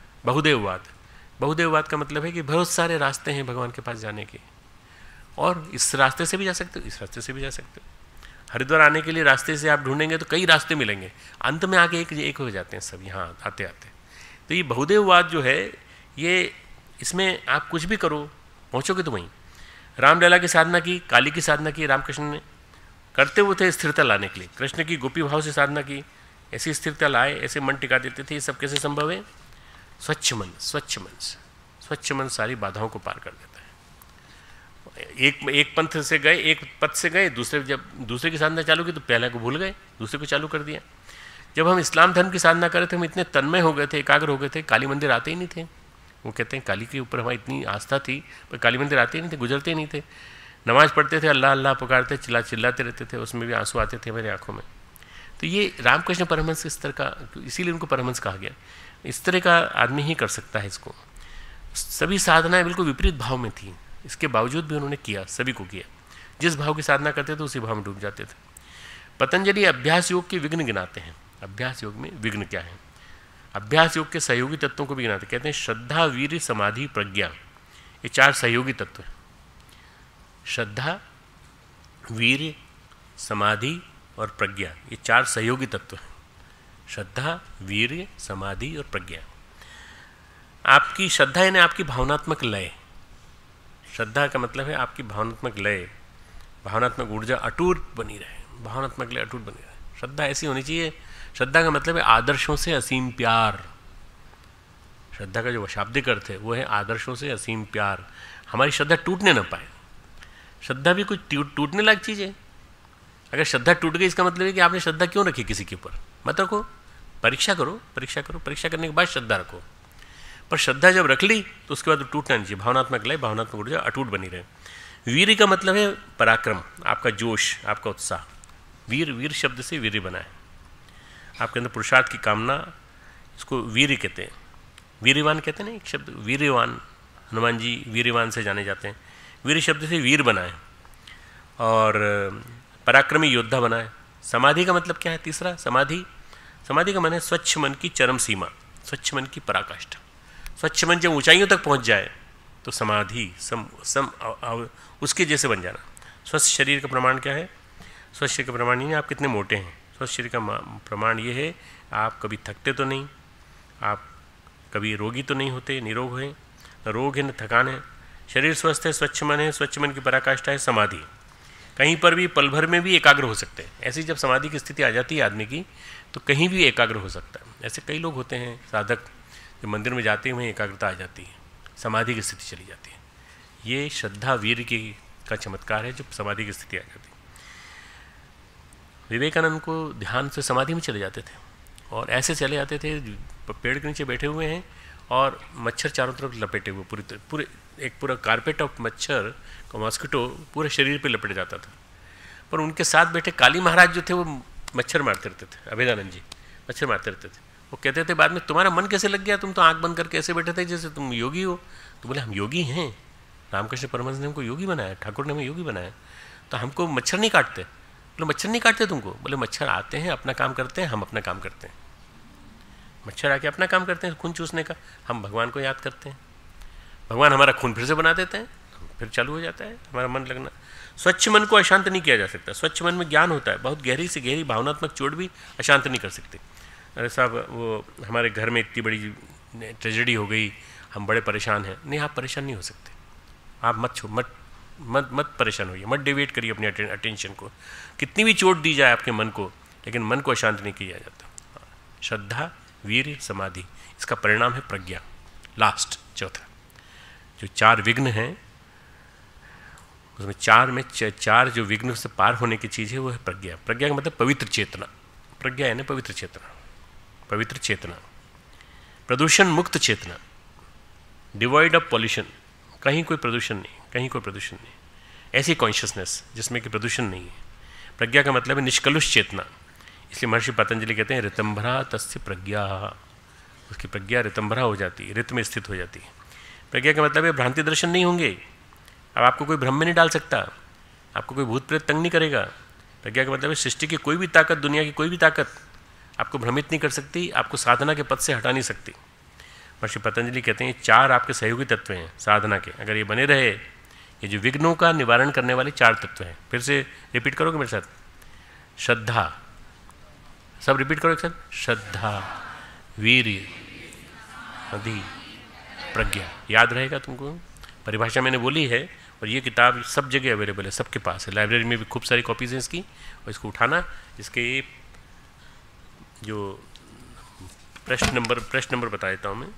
बहुदेववाद का मतलब है कि बहुत सारे रास्ते हैं भगवान के पास जाने के, और इस रास्ते से भी जा सकते हो, इस रास्ते से भी जा सकते हो। हरिद्वार आने के लिए रास्ते से आप ढूंढेंगे तो कई रास्ते मिलेंगे, अंत में आके एक हो जाते हैं सब यहाँ आते आते। तो ये बहुदेववाद जो है, ये इसमें आप कुछ भी करो पहुँचोगे तो वहीं। रामलीला की साधना की, काली की साधना की रामकृष्ण ने, करते हुए थे स्थिरता लाने के लिए। कृष्ण की गोपी भाव से साधना की, ऐसी स्थिरता लाए, ऐसे मन टिका देते थे। ये सब कैसे संभव है? स्वच्छ मन सारी बाधाओं को पार कर देता है। एक पंथ से गए, एक पथ से गए, जब दूसरे की साधना चालू की तो पहले को भूल गए, दूसरे को चालू कर दिया। जब हम इस्लाम धर्म की साधना कर रहे थे, हम इतने तन्मय हो गए थे, एकाग्र हो गए थे, काली मंदिर आते ही नहीं थे। वो कहते हैं काली के ऊपर हमारी इतनी आस्था थी, पर काली मंदिर आते ही नहीं थे, गुजरते ही नहीं थे। नमाज पढ़ते थे, अल्लाह अल्लाह पुकारते, चिल्लाते रहते थे, उसमें भी आंसू आते थे मेरी आंखों में। तो ये रामकृष्ण परमहंस इस तरह का, इसीलिए उनको परमहंस कहा गया। इस तरह का आदमी ही कर सकता है इसको। सभी साधनाएं बिल्कुल विपरीत भाव में थी, इसके बावजूद भी उन्होंने किया, सभी को किया। जिस भाव की साधना करते थे उसी भाव में डूब जाते थे। पतंजलि अभ्यास योग के विघ्न गिनाते हैं। अभ्यास योग में विघ्न क्या है? अभ्यास योग के सहयोगी तत्वों को भी गिनाते, कहते हैं श्रद्धा, वीर्य, समाधि, प्रज्ञा, ये 4 सहयोगी तत्व हैं। श्रद्धा, वीर्य, समाधि और प्रज्ञा, ये 4 सहयोगी तत्व हैं। श्रद्धा, वीर्य, समाधि और प्रज्ञा। आपकी श्रद्धा यानी आपकी भावनात्मक लय। श्रद्धा का मतलब है आपकी भावनात्मक लय, भावनात्मक ऊर्जा अटूट बनी रहे, भावनात्मक लय अटूट बनी रहे। श्रद्धा ऐसी होनी चाहिए। श्रद्धा का मतलब है आदर्शों से असीम प्यार। श्रद्धा का जो शाब्दिक अर्थ है वो है आदर्शों से असीम प्यार। हमारी श्रद्धा टूटने ना पाए। श्रद्धा भी कुछ टूटने लायक चीज़ है। अगर श्रद्धा टूट गई इसका मतलब है कि आपने श्रद्धा क्यों रखी किसी के ऊपर? मत रखो, परीक्षा करो, परीक्षा करो, परीक्षा करने के बाद श्रद्धा रखो। पर श्रद्धा जब रख ली तो उसके बाद टूटना नहीं चाहिए। भावनात्मक लय, भावनात्मक ऊर्जा अटूट बनी रहे। वीर्य का मतलब है पराक्रम, आपका जोश, आपका उत्साह। वीर शब्द से वीर्य बना है। आपके अंदर पुरुषार्थ की कामना, इसको वीर्य कहते हैं। वीर्यवान कहते हैं ना, एक शब्द वीर्यवान, हनुमान जी वीर्यवान से जाने जाते हैं। वीर शब्द से वीर बना है और पराक्रमी योद्धा बना है। समाधि का मतलब क्या है? तीसरा, समाधि का मन है स्वच्छ मन की चरम सीमा, स्वच्छ मन की पराकाष्ठा। स्वच्छ मन जब ऊंचाइयों तक पहुंच जाए तो समाधि उसके जैसे बन जाना। स्वस्थ शरीर का प्रमाण क्या है? स्वस्थ शरीर का प्रमाण ये है आप कितने मोटे हैं। स्वस्थ शरीर का प्रमाण ये है आप कभी थकते तो नहीं, आप कभी रोगी तो नहीं होते, निरोग हैं, न रोग है न थकान है। शरीर स्वस्थ है, स्वच्छ मन है, स्वच्छ मन की पराकाष्ठा है समाधि। कहीं पर भी पल भर में भी एकाग्र हो सकते हैं। ऐसी जब समाधि की स्थिति आ जाती है आदमी की तो कहीं भी एकाग्र हो सकता है। ऐसे कई लोग होते हैं साधक जो मंदिर में जाते हैं वहीं एकाग्रता आ जाती है, समाधि की स्थिति चली जाती है। ये श्रद्धा वीर्य का चमत्कार है जब समाधि की स्थिति आ जाती है। विवेकानंद को ध्यान से समाधि में चले जाते थे और ऐसे चले जाते थे, पेड़ के नीचे बैठे हुए हैं और मच्छर चारों तरफ लपेटे हुए, पूरा कारपेट ऑफ मच्छर का मॉस्किटो पूरे शरीर पे लपेट जाता था। पर उनके साथ बैठे काली महाराज जो थे वो मच्छर मारते रहते थे। अभेदानंद जी मच्छर मारते रहते थे। वो कहते थे बाद में, तुम्हारा मन कैसे लग गया? तुम तो आंख बंद करके ऐसे बैठे थे जैसे तुम योगी हो। तो बोले हम योगी हैं, रामकृष्ण परमहंस ने हमको योगी बनाया, ठाकुर ने हमें योगी बनाया, तो हमको मच्छर नहीं काटते। बोले मच्छर नहीं काटते तुमको? बोले मच्छर आते हैं, अपना काम करते हैं, हम अपना काम करते हैं। मच्छर आके अपना काम करते हैं खून चूसने का, हम भगवान को याद करते हैं, भगवान हमारा खून फिर से बना देते हैं, फिर चालू हो जाता है हमारा मन लगना। स्वच्छ मन को अशांत नहीं किया जा सकता। स्वच्छ मन में ज्ञान होता है, बहुत गहरी से गहरी भावनात्मक चोट भी अशांत नहीं कर सकते। अरे साहब वो हमारे घर में इतनी बड़ी ट्रेजेडी हो गई, हम बड़े परेशान हैं। नहीं, आप परेशान नहीं हो सकते। आप मत परेशान होइए, मत डिवेट करिए अपनी अटेंशन को। कितनी भी चोट दी जाए आपके मन को, लेकिन मन को अशांत नहीं किया जाता। श्रद्धा, वीर्य, समाधि, इसका परिणाम है प्रज्ञा। लास्ट चौथा, जो 4 विघ्न हैं उसमें 4 जो विघ्न से पार होने की चीज़ है वो है प्रज्ञा। प्रज्ञा का मतलब पवित्र चेतना। प्रज्ञा यानी पवित्र चेतना, पवित्र चेतना, प्रदूषण मुक्त चेतना, डिवॉइड ऑफ पॉल्यूशन, कहीं कोई प्रदूषण नहीं, कहीं कोई प्रदूषण नहीं, ऐसी कॉन्शियसनेस जिसमें कि प्रदूषण नहीं है। प्रज्ञा का मतलब है निष्कलुष चेतना। इसलिए महर्षि पतंजलि कहते हैं ऋतंभरा तस्य प्रज्ञा, उसकी प्रज्ञा ऋतंभरा हो जाती है, ऋत में स्थित हो जाती है। प्रज्ञा का मतलब है भ्रांति दर्शन नहीं होंगे। अब आपको कोई भ्रम में नहीं डाल सकता, आपको कोई भूत प्रेत तंग नहीं करेगा। प्रज्ञा का मतलब है सृष्टि की कोई भी ताकत, दुनिया की कोई भी ताकत आपको भ्रमित नहीं कर सकती, आपको साधना के पद से हटा नहीं सकती। महर्षि पतंजलि कहते हैं 4 आपके सहयोगी तत्व हैं साधना के, अगर ये बने रहे, ये जो विघ्नों का निवारण करने वाले 4 तत्व हैं। फिर से रिपीट करोगे मेरे साथ? श्रद्धा, सब रिपीट करो एक साथ। श्रद्धा, वीर्य, समाधि, प्रज्ञा। याद रहेगा तुमको? परिभाषा मैंने बोली है और ये किताब सब जगह अवेलेबल है, सबके पास है। लाइब्रेरी में भी खूब सारी कॉपीज़ हैं इसकी, और इसको उठाना। इसके जो प्रश्न नंबर बता देता हूँ मैं।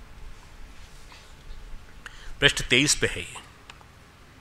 पृष्ठ 23 पे है ये।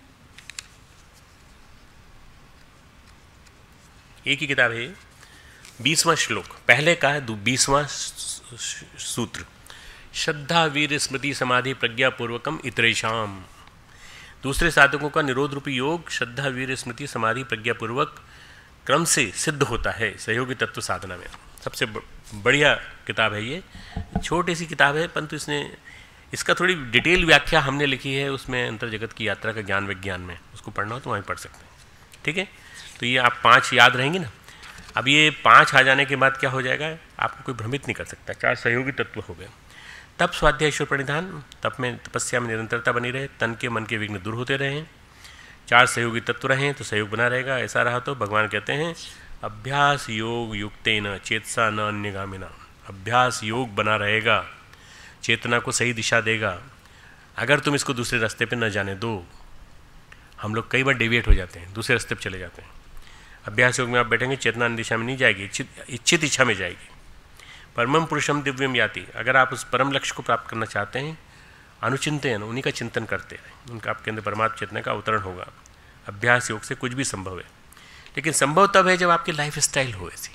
एक ही किताब है, 20वां श्लोक पहले का है, 20वां सूत्र, श्रद्धा वीर स्मृति समाधि प्रज्ञा पूर्वकम इतरेशाम। दूसरे साधकों का निरोध रूपी योग श्रद्धा वीर स्मृति समाधि प्रज्ञा पूर्वक क्रम से सिद्ध होता है सहयोगी तत्व साधना में। सबसे बढ़िया किताब है ये, छोटी सी किताब है परंतु इसका थोड़ी डिटेल व्याख्या हमने लिखी है उसमें, अंतर जगत की यात्रा का ज्ञान विज्ञान में। उसको पढ़ना हो तो वहीं पढ़ सकते हैं, ठीक है। तो ये आप 5 याद रहेंगी ना। अब ये 5 आ जाने के बाद क्या हो जाएगा, आपको कोई भ्रमित नहीं कर सकता। 4 सहयोगी तत्व हो गए। तप, स्वाध्याय, ईश्वर प्रणिधान, तप में तपस्या में निरंतरता बनी रहे, तन के मन के विघ्न दूर होते रहें, 4 सहयोगी तत्व रहें तो सहयोग बना रहेगा। ऐसा रहा तो भगवान कहते हैं अभ्यास योग युक्तेन चेतसा न अन्यगामिना। अभ्यास योग बना रहेगा, चेतना को सही दिशा देगा। अगर तुम इसको दूसरे रास्ते पे न जाने दो, हम लोग कई बार डेविएट हो जाते हैं, दूसरे रास्ते पे चले जाते हैं। अभ्यास योग में आप बैठेंगे, चेतना अन्य दिशा में नहीं जाएगी, इच्छित इच्छा में जाएगी। परमम पुरुषम दिव्यम याति। अगर आप उस परम लक्ष्य को प्राप्त करना चाहते हैं, अनुचिंतन, उन्हीं का चिंतन करते हैं, उनका आपके अंदर परमात्मा चेतना का अवतरण होगा। अभ्यास योग से कुछ भी संभव है, लेकिन संभव तब है जब आपकी लाइफ स्टाइल हो ऐसी।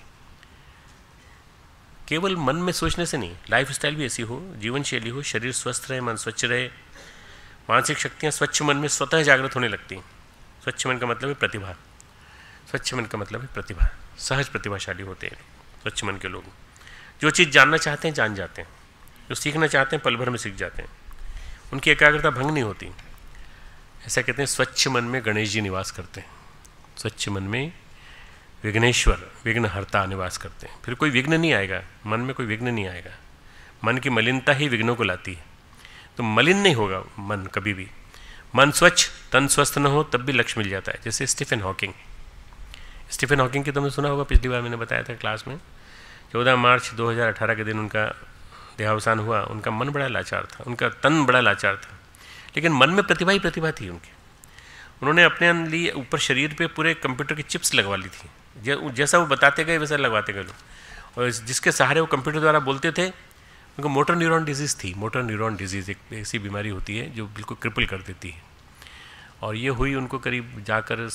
केवल मन में सोचने से नहीं, लाइफ स्टाइल भी ऐसी हो, जीवन शैली हो, शरीर स्वस्थ रहे, मन स्वच्छ रहे, मानसिक शक्तियाँ स्वच्छ मन में स्वतः जागृत होने लगती हैं। स्वच्छ मन का मतलब है प्रतिभा, स्वच्छ मन का मतलब है प्रतिभा, सहज प्रतिभाशाली होते हैं स्वच्छ मन के लोग। जो चीज़ जानना चाहते हैं जान जाते हैं, जो सीखना चाहते हैं पल भर में सीख जाते हैं, उनकी एकाग्रता भंग नहीं होती। ऐसा कहते हैं स्वच्छ मन में गणेश जी निवास करते हैं, स्वच्छ मन में विघ्नेश्वर विघ्नहर्ता निवास करते हैं। फिर कोई विघ्न नहीं आएगा, मन में कोई विघ्न नहीं आएगा। मन की मलिनता ही विघ्नों को लाती है, तो मलिन नहीं होगा मन कभी भी। मन स्वच्छ, तन स्वस्थ न हो तब भी लक्ष्य मिल जाता है। जैसे स्टीफन हॉकिंग की तुमने सुना होगा, पिछली बार मैंने बताया था क्लास में। 14 मार्च 2018 के दिन उनका देहावसान हुआ। उनका मन बड़ा लाचार था, उनका तन बड़ा लाचार था, लेकिन मन में प्रतिभा ही प्रतिभा थी उनकी। उन्होंने अपने लिए ऊपर शरीर पे पूरे कंप्यूटर की चिप्स लगवा ली थी। जैसा वो बताते गए वैसा लगवाते गए लोग, और जिसके सहारे वो कंप्यूटर द्वारा बोलते थे, उनको मोटर न्यूरॉन डिजीज़ थी। मोटर न्यूरॉन डिजीज़ एक ऐसी बीमारी होती है जो बिल्कुल क्रिपल कर देती है, और ये हुई उनको करीब जाकर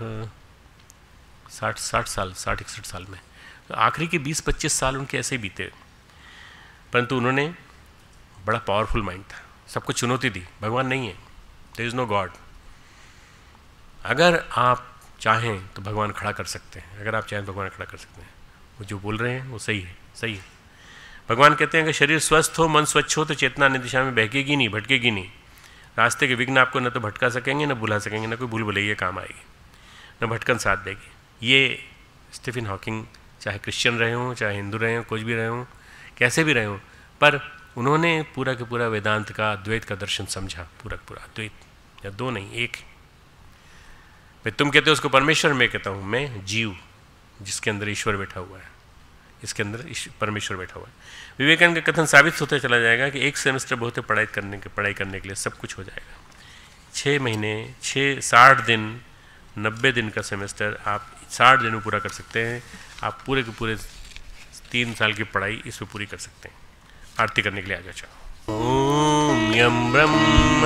60-61 साल में। तो आखिरी के 20-25 साल उनके ऐसे ही बीते, परंतु उन्होंने बड़ा पावरफुल माइंड था, सबको चुनौती दी। भगवान नहीं है, देयर इज़ नो गॉड। अगर आप चाहें तो भगवान खड़ा कर सकते हैं, अगर आप चाहें तो भगवान खड़ा कर सकते हैं। वो जो बोल रहे हैं वो सही है, सही है। भगवान कहते हैं कि शरीर स्वस्थ हो, मन स्वच्छ हो तो चेतना अन्य दिशा में बहकेगी नहीं, भटकेगी नहीं। रास्ते के विघ्न आपको न तो भटका सकेंगे, न भुला सकेंगे, न कोई भूल भुलैया काम आएगी, न भटकन साथ देगी। ये स्टीफन हॉकिंग चाहे क्रिश्चियन रहे हों, चाहे हिंदू रहे हों, कुछ भी रहे हों, कैसे भी रहे हों, पर उन्होंने पूरा के पूरा वेदांत का, अद्वैत का दर्शन समझा। पूरा का पूरा अद्वैत, या दो नहीं, एक। मैं तुम कहते हो उसको परमेश्वर, मैं कहता हूँ मैं जीव, जिसके अंदर ईश्वर बैठा हुआ है, इसके अंदर परमेश्वर बैठा हुआ है। विवेकानंद का कथन साबित होते चला जाएगा कि एक सेमेस्टर बहुत है पढ़ाई करने के लिए सब कुछ हो जाएगा। 6 महीने, 60 दिन, 90 दिन का सेमेस्टर आप 60 दिन में पूरा कर सकते हैं। आप पूरे के पूरे 3 साल की पढ़ाई इसमें पूरी कर सकते हैं। आरती करने के लिए आ जाओ। चाहो ओम यम ब्रह्म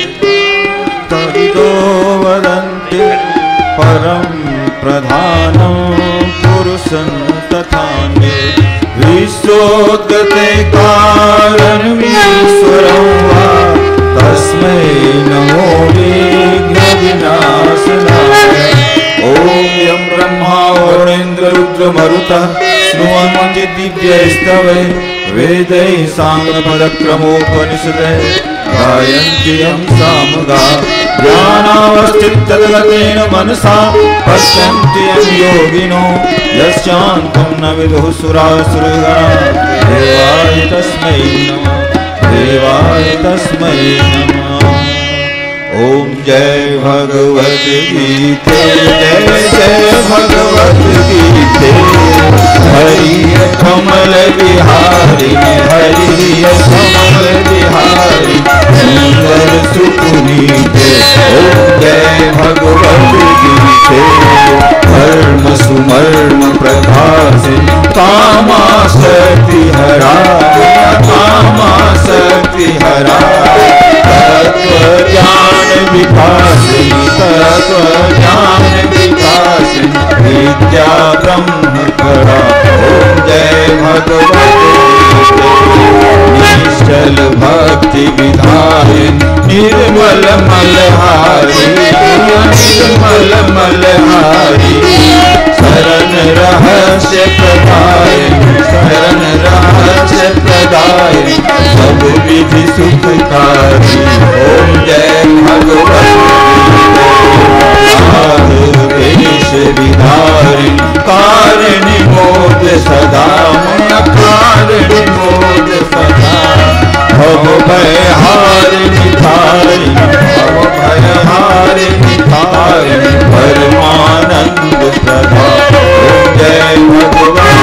तदिदो वदन्ति परम प्रधानं पुरुषं तथान्ये विश्वोत्पत्ते कारणमीश्वरं वा तस्मै नमो विघ्नविनाशनाय। ओम यं ब्रह्मा वरुणेन्द्र रुद्रमरुतः स्नुवन्ति दिव्यैस्तवै वेदैः साङ्गपदक्रमोपनिषदैः गायन्ति यं सामगा ध्यानावस्थितगतेन मनसा पश्यन्ति यं योगिनो यस्यान्तं न विदुः सुरासुरगणा। देवाय तस्मै नमः, देवाय तस्मै नमः। ओम जय भगवत गीते, जय जय भगवत गीते। हरि कमल बिहारी, हरि कमल बिहारी, सुंदर सुपुनीते। ओम जय भगवत गीते। धर्म सुमर्म प्रभासे कामासक्ति हरा, कामासक्ति हरा। तत्व ज्ञान विकासिनी, तत्व ज्ञान विकासिनी, विद्या ब्रह्म करा। ओम जय भगवत निश्चल भक्ति विधाय निर्मल मलहारी निर्मल मलहारी शरण रहस्य प्रदाय शरण रहस्य प्रदाय सब विधि सुखकारी। ओम जय भगवत देश विधारी कारिणी मोद सदा कारिणी मोद सदा भव भय हारिणी तारिणी भव भय हारिणी तारिणी परमानंद प्रदा। जय भगवान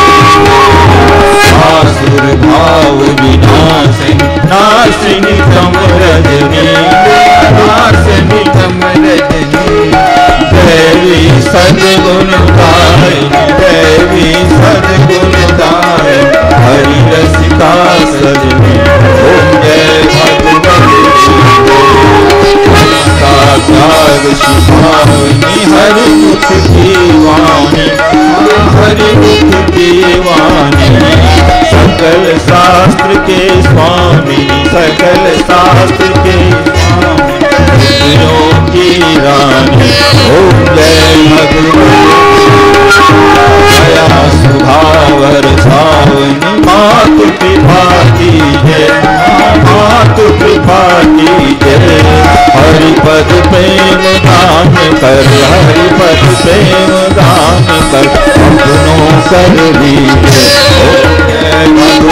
आसुर भाव विनाशिनी नाशिनी तम रजनी नाशिनी तम रजनी देवी सद्गुण दायिनी देवी सद्गुण दायिनी हरि रसिका सजनी। ओम जय भगवती त्याग शिवानी हरि मुख की वाणी हरि मुख की वाणी सकल शास्त्र के स्वामी सकल शास्त्र के स्वामी की रानी। ओम जय भगवती दया सुधावर छावनी मातु कृपा की जय मातु कृपा की जय। हरिपद प्रेम दान कर हरिपद प्रेम दान कर अपनों कर लीजिए। जय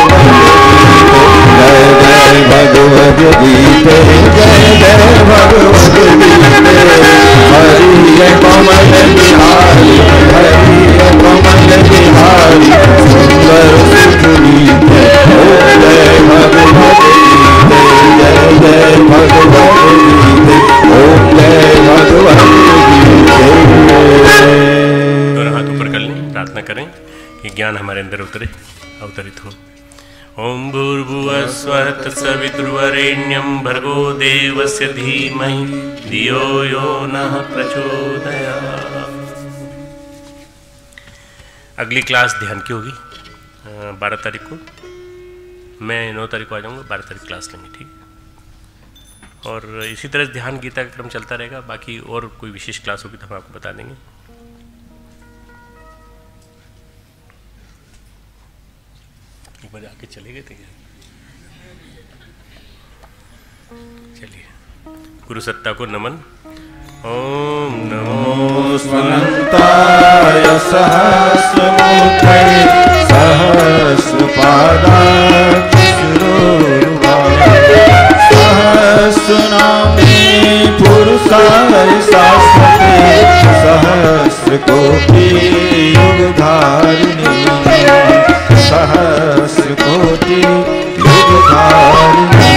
भगवत गीते जय जय भगवत गीते हरि कमल बिहारी हरि कमल बिहारी सुंदर सुगीते। जय भगवत गीते जय जय भगवत गीते ओम जय भगवत गीते। दोनों हाथ ऊपर कर लें, प्रार्थना करें कि ज्ञान हमारे अंदर अवतरित हो। ओम भूर्भुवः स्वः तत्सवितुर्वरेण्यं भर्गो देवस्य धीमहि धियो यो नः प्रचोदयात्। अगली क्लास ध्यान की होगी 12 तारीख को। मैं 9 तारीख को आ जाऊँगा, 12 तारीख क्लास लेंगे, ठीक। और इसी तरह ध्यान गीता का क्रम चलता रहेगा। बाकी और कोई विशेष क्लास होगी तो हम आपको बता देंगे। एक बार आके चले गए थे। चलिए, गुरु सत्ता को नमन। ओम नमो स्वनंताय सहस्रमुखये सहस्रपादाय सहस्रनामे पुरुषाय शाश्वते सहस्रकोटि युगधारिणी सहस्रकोटि युगधारिणी।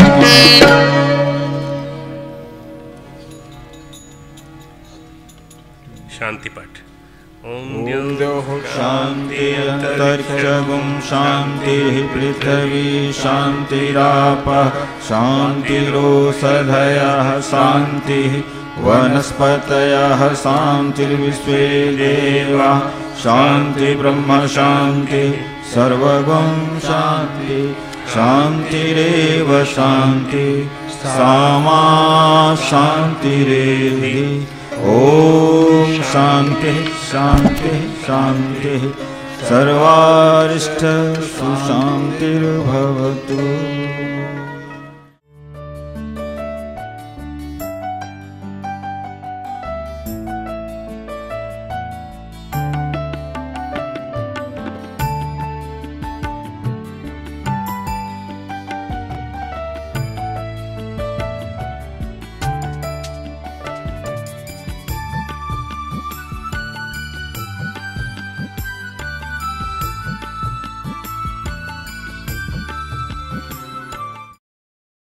शांति पाठ। ओम द्यौः शान्ति अन्तरिक्षं शान्तिः पृथिवी शान्तिरापः शान्तिरोषधयः शान्तिः वनस्पतयः शान्तिर्विश्वे देवाः शान्ति ब्रह्म शान्ति सर्वगुण शान्ति शान्तिरेव शान्ति सामा शान्तिरेधि। ओम शांति शांति शांति सर्वारिष्ट सुशांतिर्भवतु।